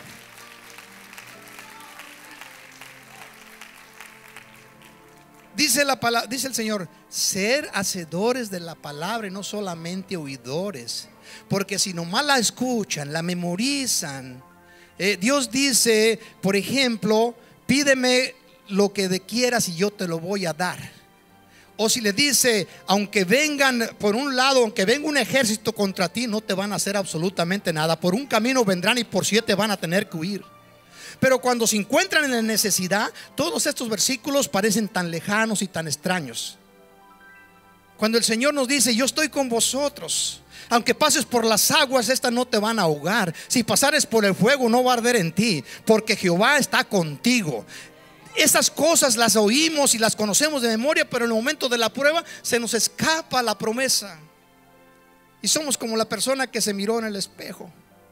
Dice el Señor, ser hacedores de la palabra y no solamente oidores. Porque si nomás la escuchan, la memorizan. Dios dice, por ejemplo, pídeme lo que quieras y yo te lo voy a dar. O si le dice, aunque vengan por un lado, aunque venga un ejército contra ti, no te van a hacer absolutamente nada. Por un camino vendrán y por 7 van a tener que huir. Pero cuando se encuentran en la necesidad, todos estos versículos parecen tan lejanos y tan extraños. Cuando el Señor nos dice, yo estoy con vosotros, aunque pases por las aguas, estas no te van a ahogar. Si pasares por el fuego, no va a arder en ti, porque Jehová está contigo. Esas cosas las oímos y las conocemos de memoria, pero en el momento de la prueba se nos escapa la promesa. Y somos como la persona que se miró en el espejo.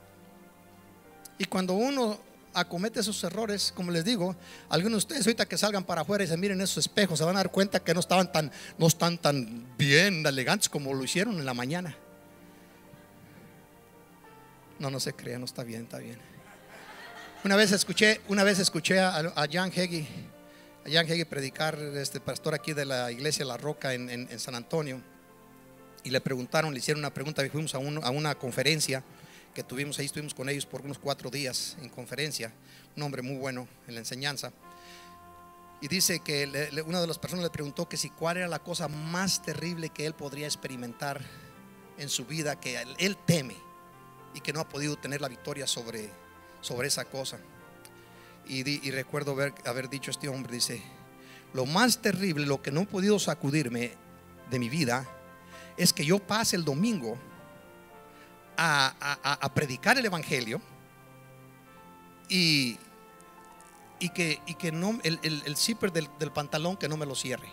Y cuando uno acomete esos errores, como les digo, algunos de ustedes ahorita que salgan para afuera y se miren esos espejos, se van a dar cuenta que no están tan bien elegantes como lo hicieron en la mañana. No se crean, no está bien, está bien. Una vez escuché a Jan Hagee predicar, pastor aquí de la iglesia La Roca en San Antonio. Y le hicieron una pregunta. Fuimos a una conferencia que tuvimos ahí, estuvimos con ellos por unos 4 días en conferencia. Un hombre muy bueno en la enseñanza. Y dice que una de las personas le preguntó que cuál era la cosa más terrible que él podría experimentar en su vida, que él teme y que no ha podido tener la victoria sobre esa cosa. Y recuerdo haber dicho este hombre, dice, lo más terrible, lo que no he podido sacudirme de mi vida, es que yo pase el domingo a predicar el evangelio y que no, el zipper del pantalón, que no me lo cierre.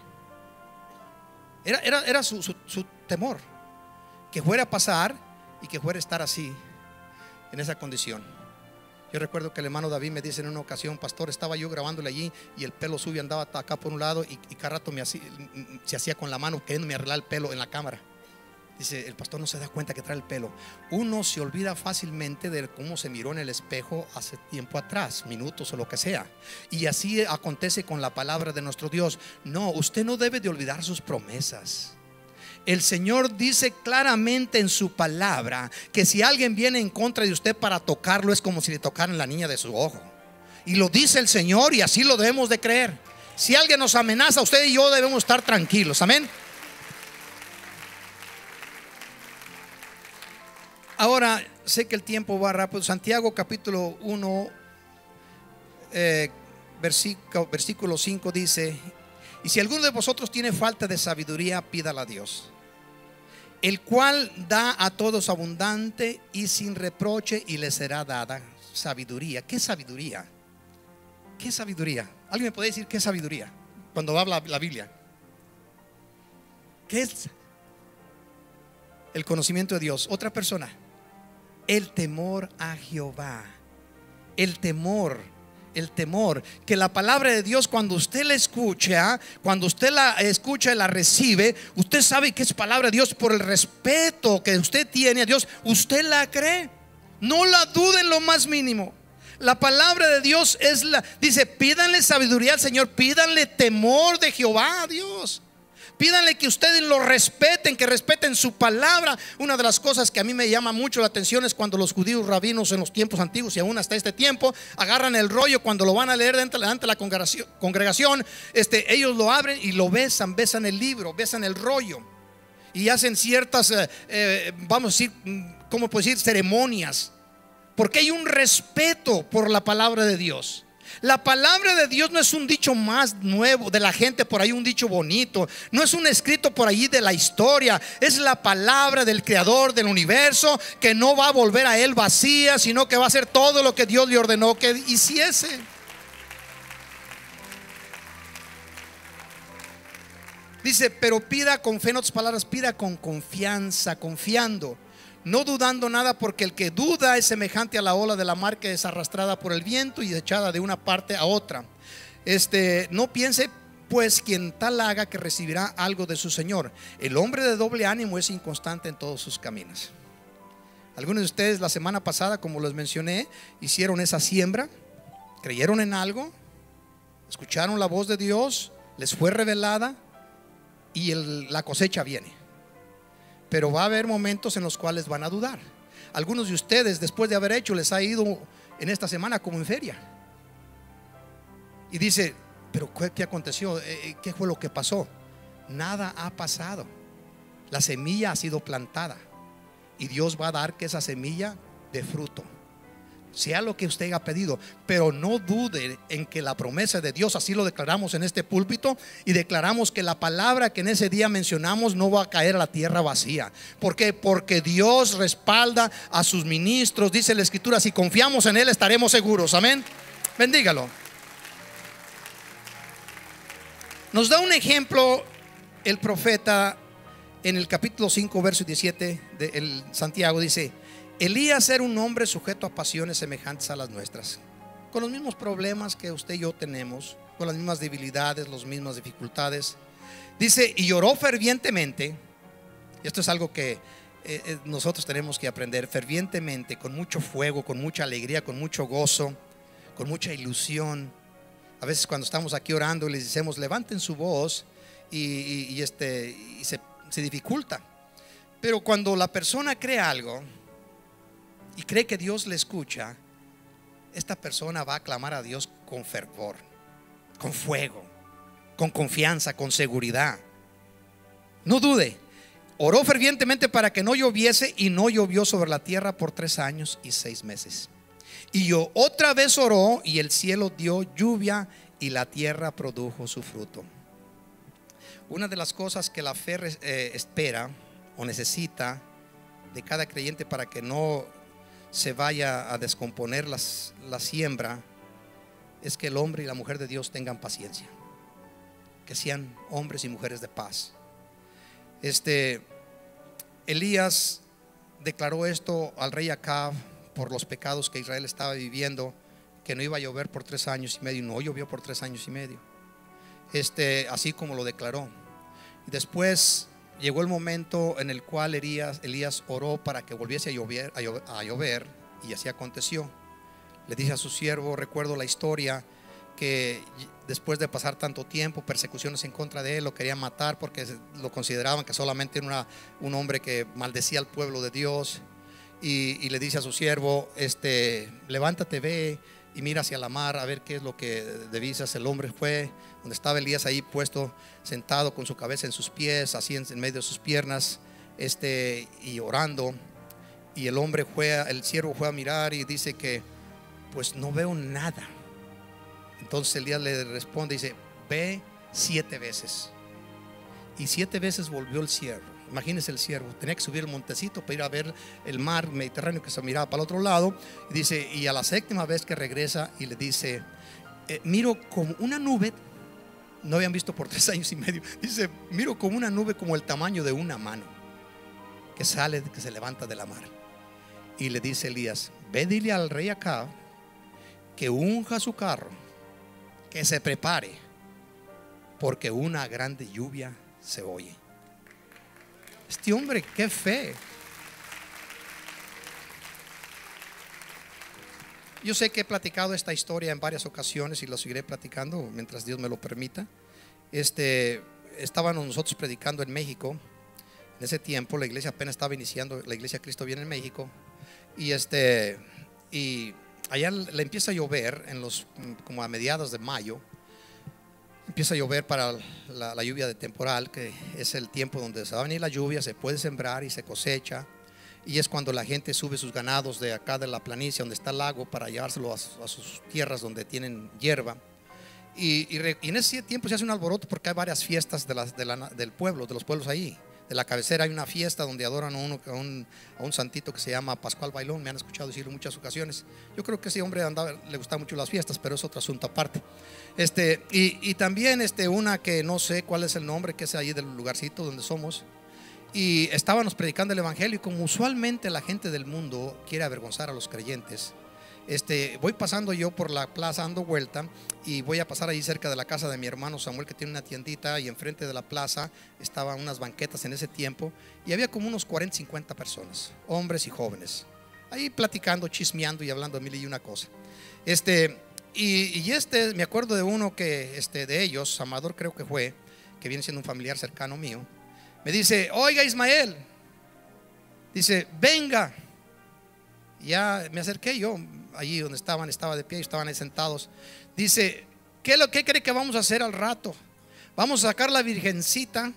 Era su temor, que fuera a pasar y que fuera a estar así, en esa condición. Yo recuerdo que el hermano David me dice en una ocasión, pastor, estaba yo grabándole allí y el pelo suyo andaba acá por un lado y cada rato se hacía con la mano queriéndome arreglar el pelo en la cámara. Dice, el pastor no se da cuenta que trae el pelo. Uno se olvida fácilmente de cómo se miró en el espejo hace tiempo atrás, minutos o lo que sea. Y así acontece con la palabra de nuestro Dios. No, usted no debe de olvidar sus promesas. El Señor dice claramente en su palabra que si alguien viene en contra de usted para tocarlo, es como si le tocaran la niña de su ojo. Y lo dice el Señor, y así lo debemos de creer. Si alguien nos amenaza, usted y yo debemos estar tranquilos. Amén. Ahora, sé que el tiempo va rápido. Santiago capítulo 1, versículo 5 dice: y si alguno de vosotros tiene falta de sabiduría, pídala a Dios, el cual da a todos abundante y sin reproche, y le será dada sabiduría. ¿Qué sabiduría? ¿Qué sabiduría? ¿Alguien me puede decir qué es sabiduría cuando habla la Biblia? ¿Qué es? El conocimiento de Dios. Otra persona. El temor a Jehová. El temor, que la palabra de Dios, cuando usted la escucha, y la recibe, usted sabe que es palabra de Dios. Por el respeto que usted tiene a Dios, usted la cree. No la dude en lo más mínimo. La palabra de Dios dice, pídanle sabiduría al Señor, pídanle temor de Jehová a Dios. Pídanle que ustedes lo respeten, que respeten su palabra. Una de las cosas que a mí me llama mucho la atención es cuando los judíos rabinos en los tiempos antiguos y aún hasta este tiempo agarran el rollo cuando lo van a leer ante la congregación. Ellos lo abren y lo besan el libro, besan el rollo y hacen ciertas, vamos a decir, ¿cómo puedo decir? Ceremonias, porque hay un respeto por la palabra de Dios. La palabra de Dios no es un dicho más nuevo de la gente por ahí, un dicho bonito. No es un escrito por allí de la historia. Es la palabra del Creador del universo, que no va a volver a él vacía, sino que va a hacer todo lo que Dios le ordenó que hiciese. Dice, pero pida con fe, en otras palabras, pida con confianza, confiando, no dudando nada, porque el que duda es semejante a la ola de la mar, que es arrastrada por el viento y echada de una parte a otra. No piense pues quien tal haga que recibirá algo de su Señor. El hombre de doble ánimo es inconstante en todos sus caminos. Algunos de ustedes la semana pasada, como les mencioné, hicieron esa siembra, creyeron en algo, escucharon la voz de Dios, les fue revelada y la cosecha viene. Pero va a haber momentos en los cuales van a dudar. Algunos de ustedes, después de haber hecho, les ha ido en esta semana como en feria. Y dice, pero ¿qué aconteció? ¿Qué fue lo que pasó? Nada ha pasado. La semilla ha sido plantada y Dios va a dar que esa semilla dé fruto, sea lo que usted haya pedido. Pero no dude en que la promesa de Dios, así lo declaramos en este púlpito, y declaramos que la palabra que en ese día mencionamos no va a caer a la tierra vacía. ¿Por qué? Porque Dios respalda a sus ministros. Dice la Escritura, si confiamos en Él estaremos seguros. Amén. Bendígalo. Nos da un ejemplo el profeta en el capítulo 5 verso 17 de Santiago. Dice, Elías era un hombre sujeto a pasiones semejantes a las nuestras, con los mismos problemas que usted y yo tenemos, con las mismas debilidades, las mismas dificultades. Dice, y lloró fervientemente. Esto es algo que nosotros tenemos que aprender, fervientemente, con mucho fuego, con mucha alegría, con mucho gozo, con mucha ilusión. A veces cuando estamos aquí orando y les decimos levanten su voz y se dificulta. Pero cuando la persona cree algo y cree que Dios le escucha, esta persona va a clamar a Dios con fervor, con fuego, con confianza, con seguridad. No dude. Oró fervientemente para que no lloviese, y no llovió sobre la tierra por 3 años y 6 meses. Y otra vez oró, y el cielo dio lluvia y la tierra produjo su fruto. Una de las cosas que la fe espera o necesita de cada creyente para que no se vaya a descomponer la siembra es que el hombre y la mujer de Dios tengan paciencia, que sean hombres y mujeres de paz. Elías declaró esto al rey Acab por los pecados que Israel estaba viviendo, que no iba a llover por 3 años y medio. No llovió por 3 años y medio, así como lo declaró. Y después, llegó el momento en el cual Elías oró para que volviese a llover, y así aconteció. Le dice a su siervo, recuerdo la historia, que después de pasar tanto tiempo, persecuciones en contra de él, lo querían matar porque lo consideraban que solamente era un hombre que maldecía al pueblo de Dios. Y le dice a su siervo, levántate, ve y mira hacia la mar a ver qué es lo que divisas. El hombre fue donde estaba Elías, ahí puesto, sentado con su cabeza en sus pies, así en medio de sus piernas, y orando. Y el siervo fue a mirar y dice que pues no veo nada. Entonces Elías le responde y dice, ve 7 veces. Y 7 veces volvió el siervo. Imagínense, el siervo tenía que subir el montecito para ir a ver el mar Mediterráneo que se miraba para el otro lado. Y dice, y a la 7ª vez que regresa y le dice, miro como una nube. No habían visto por 3 años y medio. Dice, miro como una nube como el tamaño de una mano que sale, que se levanta de la mar. Y le dice Elías, ve, dile al rey Acab que unja su carro, que se prepare, porque una grande lluvia se oye. Este hombre, qué fe. Yo sé que he platicado esta historia en varias ocasiones y lo seguiré platicando mientras Dios me lo permita. Estábamos nosotros predicando en México. En ese tiempo la iglesia apenas estaba iniciando, la iglesia Cristo Viene en México. Y allá le empieza a llover como a mediados de mayo. Empieza a llover para la lluvia de temporal, que es el tiempo donde se va a venir la lluvia, se puede sembrar y se cosecha. Y es cuando la gente sube sus ganados de acá de la planicie donde está el lago para llevárselo a sus tierras donde tienen hierba. Y en ese tiempo se hace un alboroto porque hay varias fiestas del pueblo, de los pueblos ahí. De la cabecera hay una fiesta donde adoran a un santito que se llama Pascual Bailón. Me han escuchado decirlo en muchas ocasiones. Yo creo que ese hombre le gustaban mucho las fiestas, pero es otro asunto aparte. Y también una que no sé cuál es el nombre, que es ahí del lugarcito donde somos. Y estábamos predicando el evangelio, y como usualmente la gente del mundo quiere avergonzar a los creyentes, voy pasando yo por la plaza dando vuelta, y voy a pasar ahí cerca de la casa de mi hermano Samuel, que tiene una tiendita, y enfrente de la plaza estaban unas banquetas en ese tiempo, y había como unos 40, 50 personas, hombres y jóvenes, ahí platicando, chismeando y hablando de mil y una cosa. Me acuerdo de uno que de ellos, Amador creo que fue, que viene siendo un familiar cercano mío. Me dice, oiga Ismael, dice, venga. Ya me acerqué yo allí donde estaba de pie y estaban ahí sentados. Dice, ¿qué cree que vamos a hacer al rato? Vamos a sacar la virgencita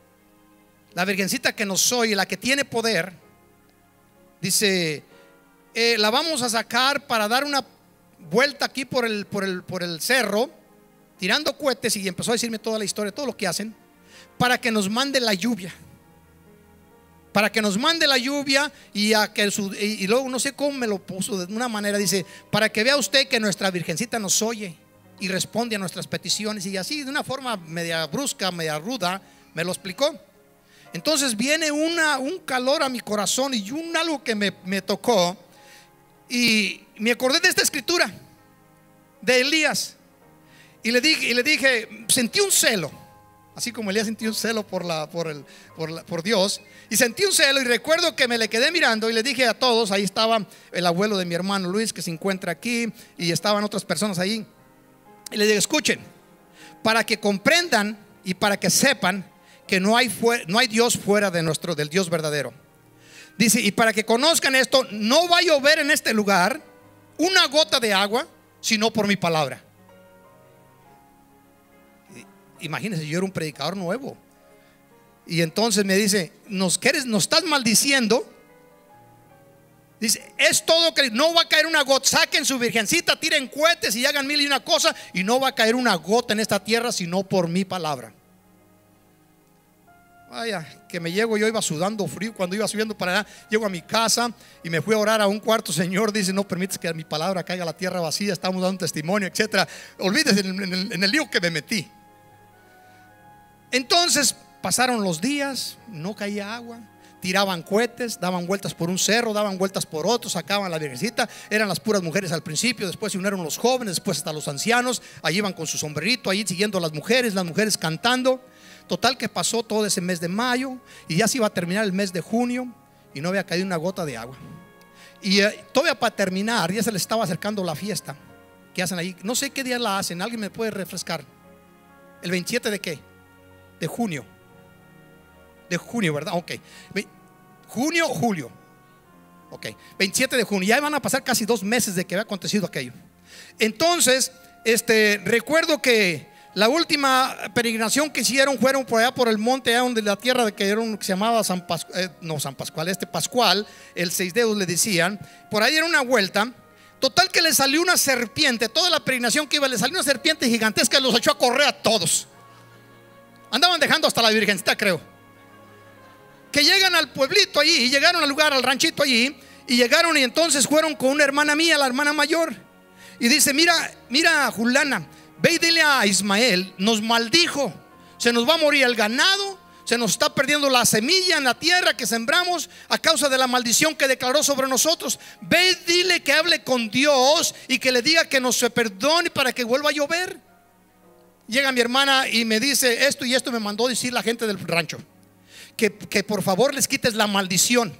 que nos oye, la que tiene poder. Dice, la vamos a sacar para dar una vuelta aquí por el cerro, tirando cohetes, y empezó a decirme toda la historia, todo lo que hacen, para que nos mande la lluvia. Para que nos mande la lluvia, y luego no sé cómo me lo puso de una manera, dice, para que vea usted que nuestra virgencita nos oye y responde a nuestras peticiones. Y así de una forma media brusca, media ruda, me lo explicó. Entonces viene un calor a mi corazón y algo que me tocó, y me acordé de esta escritura de Elías, y le dije, sentí un celo. Así como Elías sintió un celo por Dios, y sentí un celo, y recuerdo que me le quedé mirando y le dije a todos, ahí estaba el abuelo de mi hermano Luis, que se encuentra aquí, y estaban otras personas ahí, y le dije, escuchen, para que comprendan y para que sepan que no hay Dios fuera del Dios verdadero. Dice, y para que conozcan esto, no va a llover en este lugar una gota de agua, sino por mi palabra. Imagínense, yo era un predicador nuevo, y entonces me dice, ¿nos estás maldiciendo? Dice, es todo, que no va a caer una gota. Saquen su virgencita, tiren cohetes y hagan mil y una cosa, y no va a caer una gota en esta tierra sino por mi palabra. Vaya, que me llego, yo iba sudando frío cuando iba subiendo para allá. Llego a mi casa y me fui a orar a un cuarto. Señor, dice, no permites que mi palabra caiga a la tierra vacía, estamos dando testimonio, etcétera. Olvídese en el lío que me metí. Entonces pasaron los días, no caía agua, tiraban cohetes, daban vueltas por un cerro, daban vueltas por otro, sacaban la virgencita. Eran las puras mujeres al principio, después se unieron los jóvenes, después hasta los ancianos. Allí iban con su sombrerito, allí siguiendo a las mujeres cantando. Total que pasó todo ese mes de mayo y ya se iba a terminar el mes de junio y no había caído una gota de agua. Y todavía para terminar ya se les estaba acercando la fiesta que hacen ahí. No sé qué día la hacen, alguien me puede refrescar. ¿El 27 de qué? De junio. De junio, ¿verdad? Ok. Junio o julio. Ok, 27 de junio. Ya van a pasar casi 2 meses de que había acontecido aquello. Entonces, recuerdo que la última peregrinación que hicieron fueron por allá por el monte, allá donde la tierra de que era que se llamaba Pascual, el 6 dedos le decían. Por ahí era una vuelta. Total que le salió una serpiente. Toda la peregrinación que iba, le salió una serpiente gigantesca y los echó a correr a todos. Andaban dejando hasta la Virgencita, creo. Que llegan al pueblito allí, y llegaron al lugar, al ranchito allí, y llegaron y entonces fueron con una hermana mía, la hermana mayor. Y dice: mira Julana, ve y dile a Ismael, nos maldijo, se nos va a morir el ganado, se nos está perdiendo la semilla en la tierra que sembramos a causa de la maldición que declaró sobre nosotros. Ve y dile que hable con Dios y que le diga que nos perdone para que vuelva a llover. Llega mi hermana y me dice esto y esto, me mandó decir la gente del rancho que por favor les quites la maldición.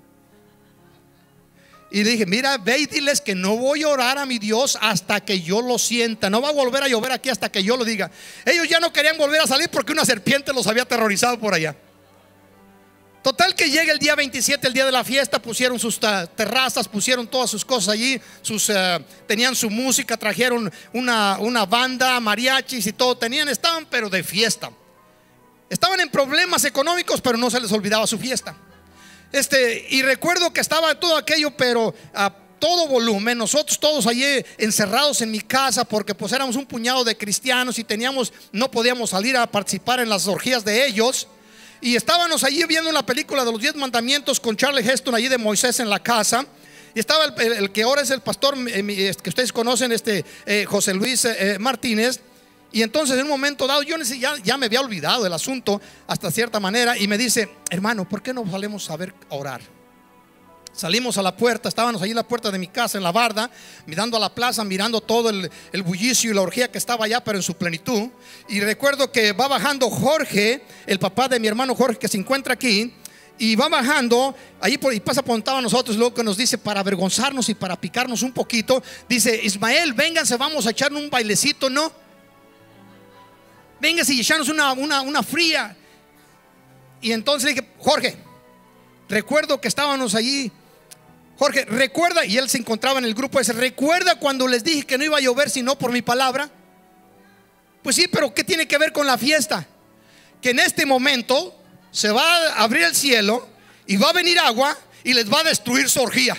Y le dije: mira, ve y diles que no voy a orar a mi Dios hasta que yo lo sienta. No va a volver a llover aquí hasta que yo lo diga. Ellos ya no querían volver a salir porque una serpiente los había aterrorizado por allá. Total que llega el día 27, el día de la fiesta. Pusieron sus terrazas, pusieron todas sus cosas allí, tenían su música, trajeron una banda, mariachis y todo tenían, estaban pero de fiesta. Estaban en problemas económicos, pero no se les olvidaba su fiesta. Y recuerdo que estaba todo aquello, pero a todo volumen. Nosotros todos allí encerrados en mi casa, porque pues éramos un puñado de cristianos y no podíamos salir a participar en las orgías de ellos. Y estábamos allí viendo una película de los 10 mandamientos con Charlie Heston allí de Moisés en la casa. Y estaba el que ahora es el pastor que ustedes conocen, José Luis Martínez. Y entonces en un momento dado yo ya me había olvidado del asunto hasta cierta manera, y me dice: hermano, ¿por qué no salimos a orar? Salimos a la puerta, estábamos allí en la puerta de mi casa, en la barda, mirando a la plaza, mirando todo el bullicio y la orgía que estaba allá, pero en su plenitud. Y recuerdo que va bajando Jorge, el papá de mi hermano Jorge, que se encuentra aquí, y va bajando ahí y pasa por donde estábamos nosotros. Luego que nos dice, para avergonzarnos y para picarnos un poquito, dice: Ismael, vénganse, vamos a echar un bailecito, ¿no? Véngase y echarnos una fría. Y entonces le dije: Jorge, recuerdo que estábamos allí. Jorge, recuerda, y él se encontraba en el grupo ese, ¿recuerda cuando les dije que no iba a llover sino por mi palabra? Pues sí, pero ¿qué tiene que ver con la fiesta? Que en este momento se va a abrir el cielo y va a venir agua y les va a destruir su orgía.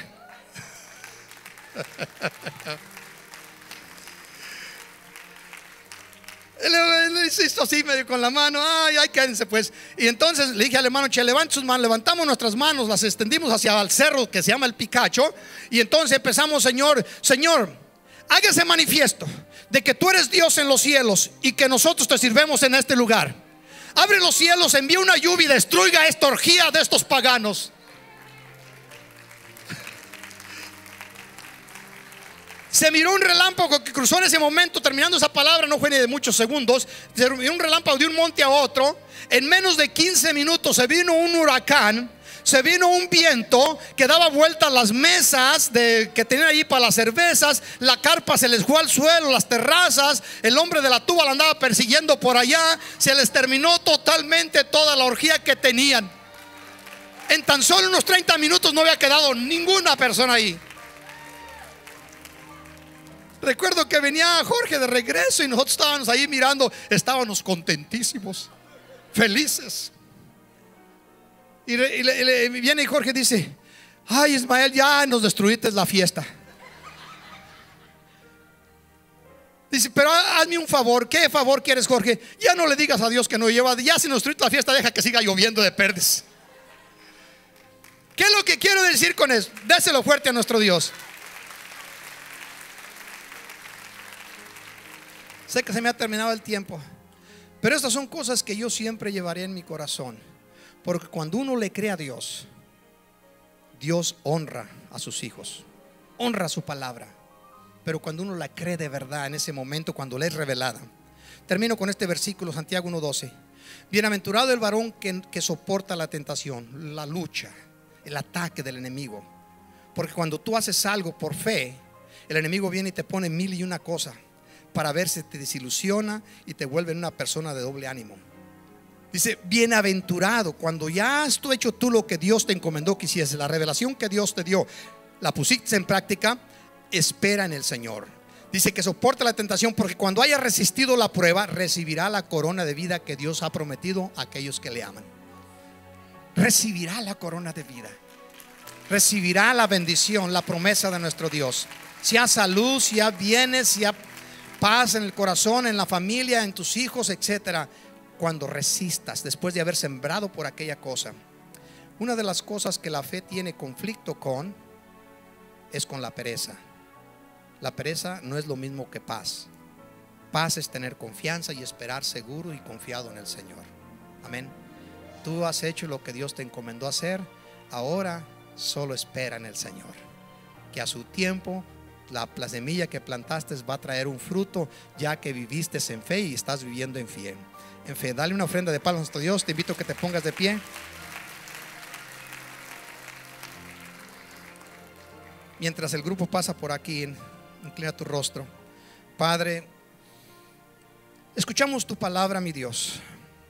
Le hice esto así medio con la mano. Ay, quédense pues. Y entonces le dije al hermano: che, levante sus manos. Levantamos nuestras manos, las extendimos hacia el cerro que se llama el Picacho. Y entonces empezamos: Señor, hágase manifiesto de que tú eres Dios en los cielos y que nosotros te sirvemos en este lugar. Abre los cielos, envía una lluvia y destruya esta orgía de estos paganos. Se miró un relámpago que cruzó en ese momento. Terminando esa palabra, no fue ni de muchos segundos. Se miró un relámpago de un monte a otro. En menos de 15 minutos se vino un huracán. Se vino un viento que daba vuelta a las mesas que tenían allí para las cervezas. La carpa se les fue al suelo, las terrazas. El hombre de la tuba la andaba persiguiendo por allá. Se les terminó totalmente toda la orgía que tenían. En tan solo unos 30 minutos no había quedado ninguna persona ahí. Recuerdo que venía Jorge de regreso y nosotros estábamos ahí mirando. Estábamos contentísimos, felices. Y viene Jorge y dice: ay, Ismael, ya nos destruiste la fiesta. Dice: pero hazme un favor. ¿Qué favor quieres, Jorge? Ya no le digas a Dios que no lleva. Ya si nos destruiste la fiesta, deja que siga lloviendo de perdes. ¿Qué es lo que quiero decir con eso? Déselo fuerte a nuestro Dios. Sé que se me ha terminado el tiempo, pero estas son cosas que yo siempre llevaré en mi corazón. Porque cuando uno le cree a Dios, Dios honra a sus hijos, honra su palabra. Pero cuando uno la cree de verdad, en ese momento, cuando le es revelada. Termino con este versículo, Santiago 1:12. Bienaventurado el varón que soporta la tentación, la lucha, el ataque del enemigo. Porque cuando tú haces algo por fe, el enemigo viene y te pone 1001 cosas para ver si te desilusiona y te vuelve una persona de doble ánimo. Dice, bienaventurado, cuando ya has hecho tú lo que Dios te encomendó que hicieses, la revelación que Dios te dio, la pusiste en práctica, espera en el Señor. Dice que soporta la tentación, porque cuando haya resistido la prueba, recibirá la corona de vida que Dios ha prometido a aquellos que le aman. Recibirá la corona de vida, recibirá la bendición, la promesa de nuestro Dios. Sea salud, sea bienes, sea paz en el corazón, en la familia, en tus hijos, etcétera. Cuando resistas después de haber sembrado por aquella cosa. Una de las cosas que la fe tiene conflicto con es con la pereza. La pereza no es lo mismo que paz. Paz es tener confianza y esperar seguro y confiado en el Señor. Amén. Tú has hecho lo que Dios te encomendó hacer. Ahora solo espera en el Señor, que a su tiempo la semilla que plantaste va a traer un fruto, ya que viviste en fe y estás viviendo en fe. En fe, dale una ofrenda de palmas a nuestro Dios. Te invito a que te pongas de pie. Mientras el grupo pasa por aquí, inclina tu rostro. Padre, escuchamos tu palabra, mi Dios,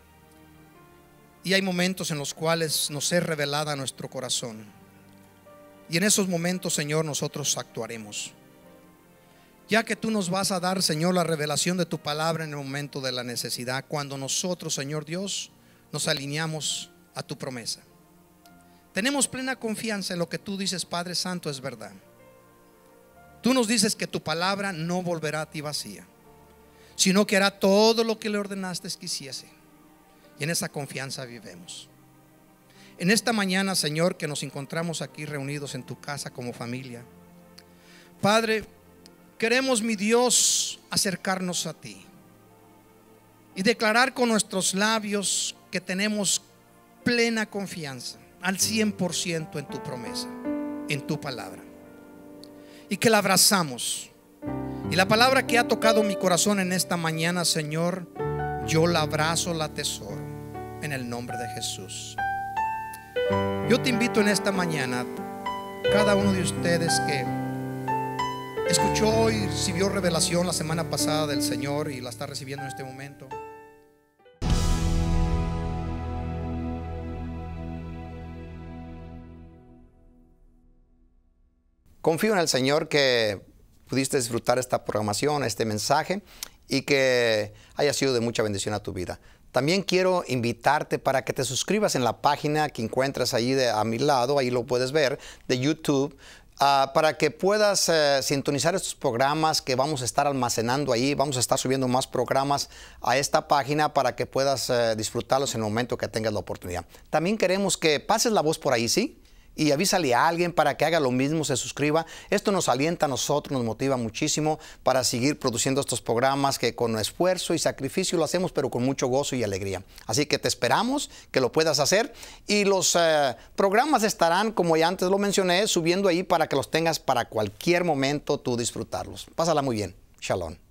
y hay momentos en los cuales nos es revelada a nuestro corazón, y en esos momentos, Señor, nosotros actuaremos, ya que tú nos vas a dar, Señor, la revelación de tu palabra en el momento de la necesidad, cuando nosotros, Señor Dios, nos alineamos a tu promesa. Tenemos plena confianza en lo que tú dices, Padre Santo, es verdad. Tú nos dices que tu palabra no volverá a ti vacía, sino que hará todo lo que le ordenaste que hiciese. Y en esa confianza vivemos. En esta mañana, Señor, que nos encontramos aquí reunidos en tu casa como familia, Padre, queremos, mi Dios, acercarnos a ti y declarar con nuestros labios que tenemos plena confianza al 100% en tu promesa, en tu palabra, y que la abrazamos. Y la palabra que ha tocado mi corazón en esta mañana, Señor, yo la abrazo, la atesoro en el nombre de Jesús. Yo te invito en esta mañana, cada uno de ustedes que escuchó y recibió revelación la semana pasada del Señor y la está recibiendo en este momento. Confío en el Señor que pudiste disfrutar esta programación, este mensaje, y que haya sido de mucha bendición a tu vida. También quiero invitarte para que te suscribas en la página que encuentras ahí a mi lado, ahí lo puedes ver, de YouTube, para que puedas sintonizar estos programas que vamos a estar almacenando ahí. Vamos a estar subiendo más programas a esta página para que puedas disfrutarlos en el momento que tengas la oportunidad. También queremos que pases la voz por ahí, ¿sí? Y avísale a alguien para que haga lo mismo, se suscriba. Esto nos alienta a nosotros, nos motiva muchísimo para seguir produciendo estos programas que con esfuerzo y sacrificio lo hacemos, pero con mucho gozo y alegría. Así que te esperamos que lo puedas hacer. Y los programas estarán, como ya antes lo mencioné, subiendo ahí para que los tengas para cualquier momento tú disfrutarlos. Pásala muy bien. Shalom.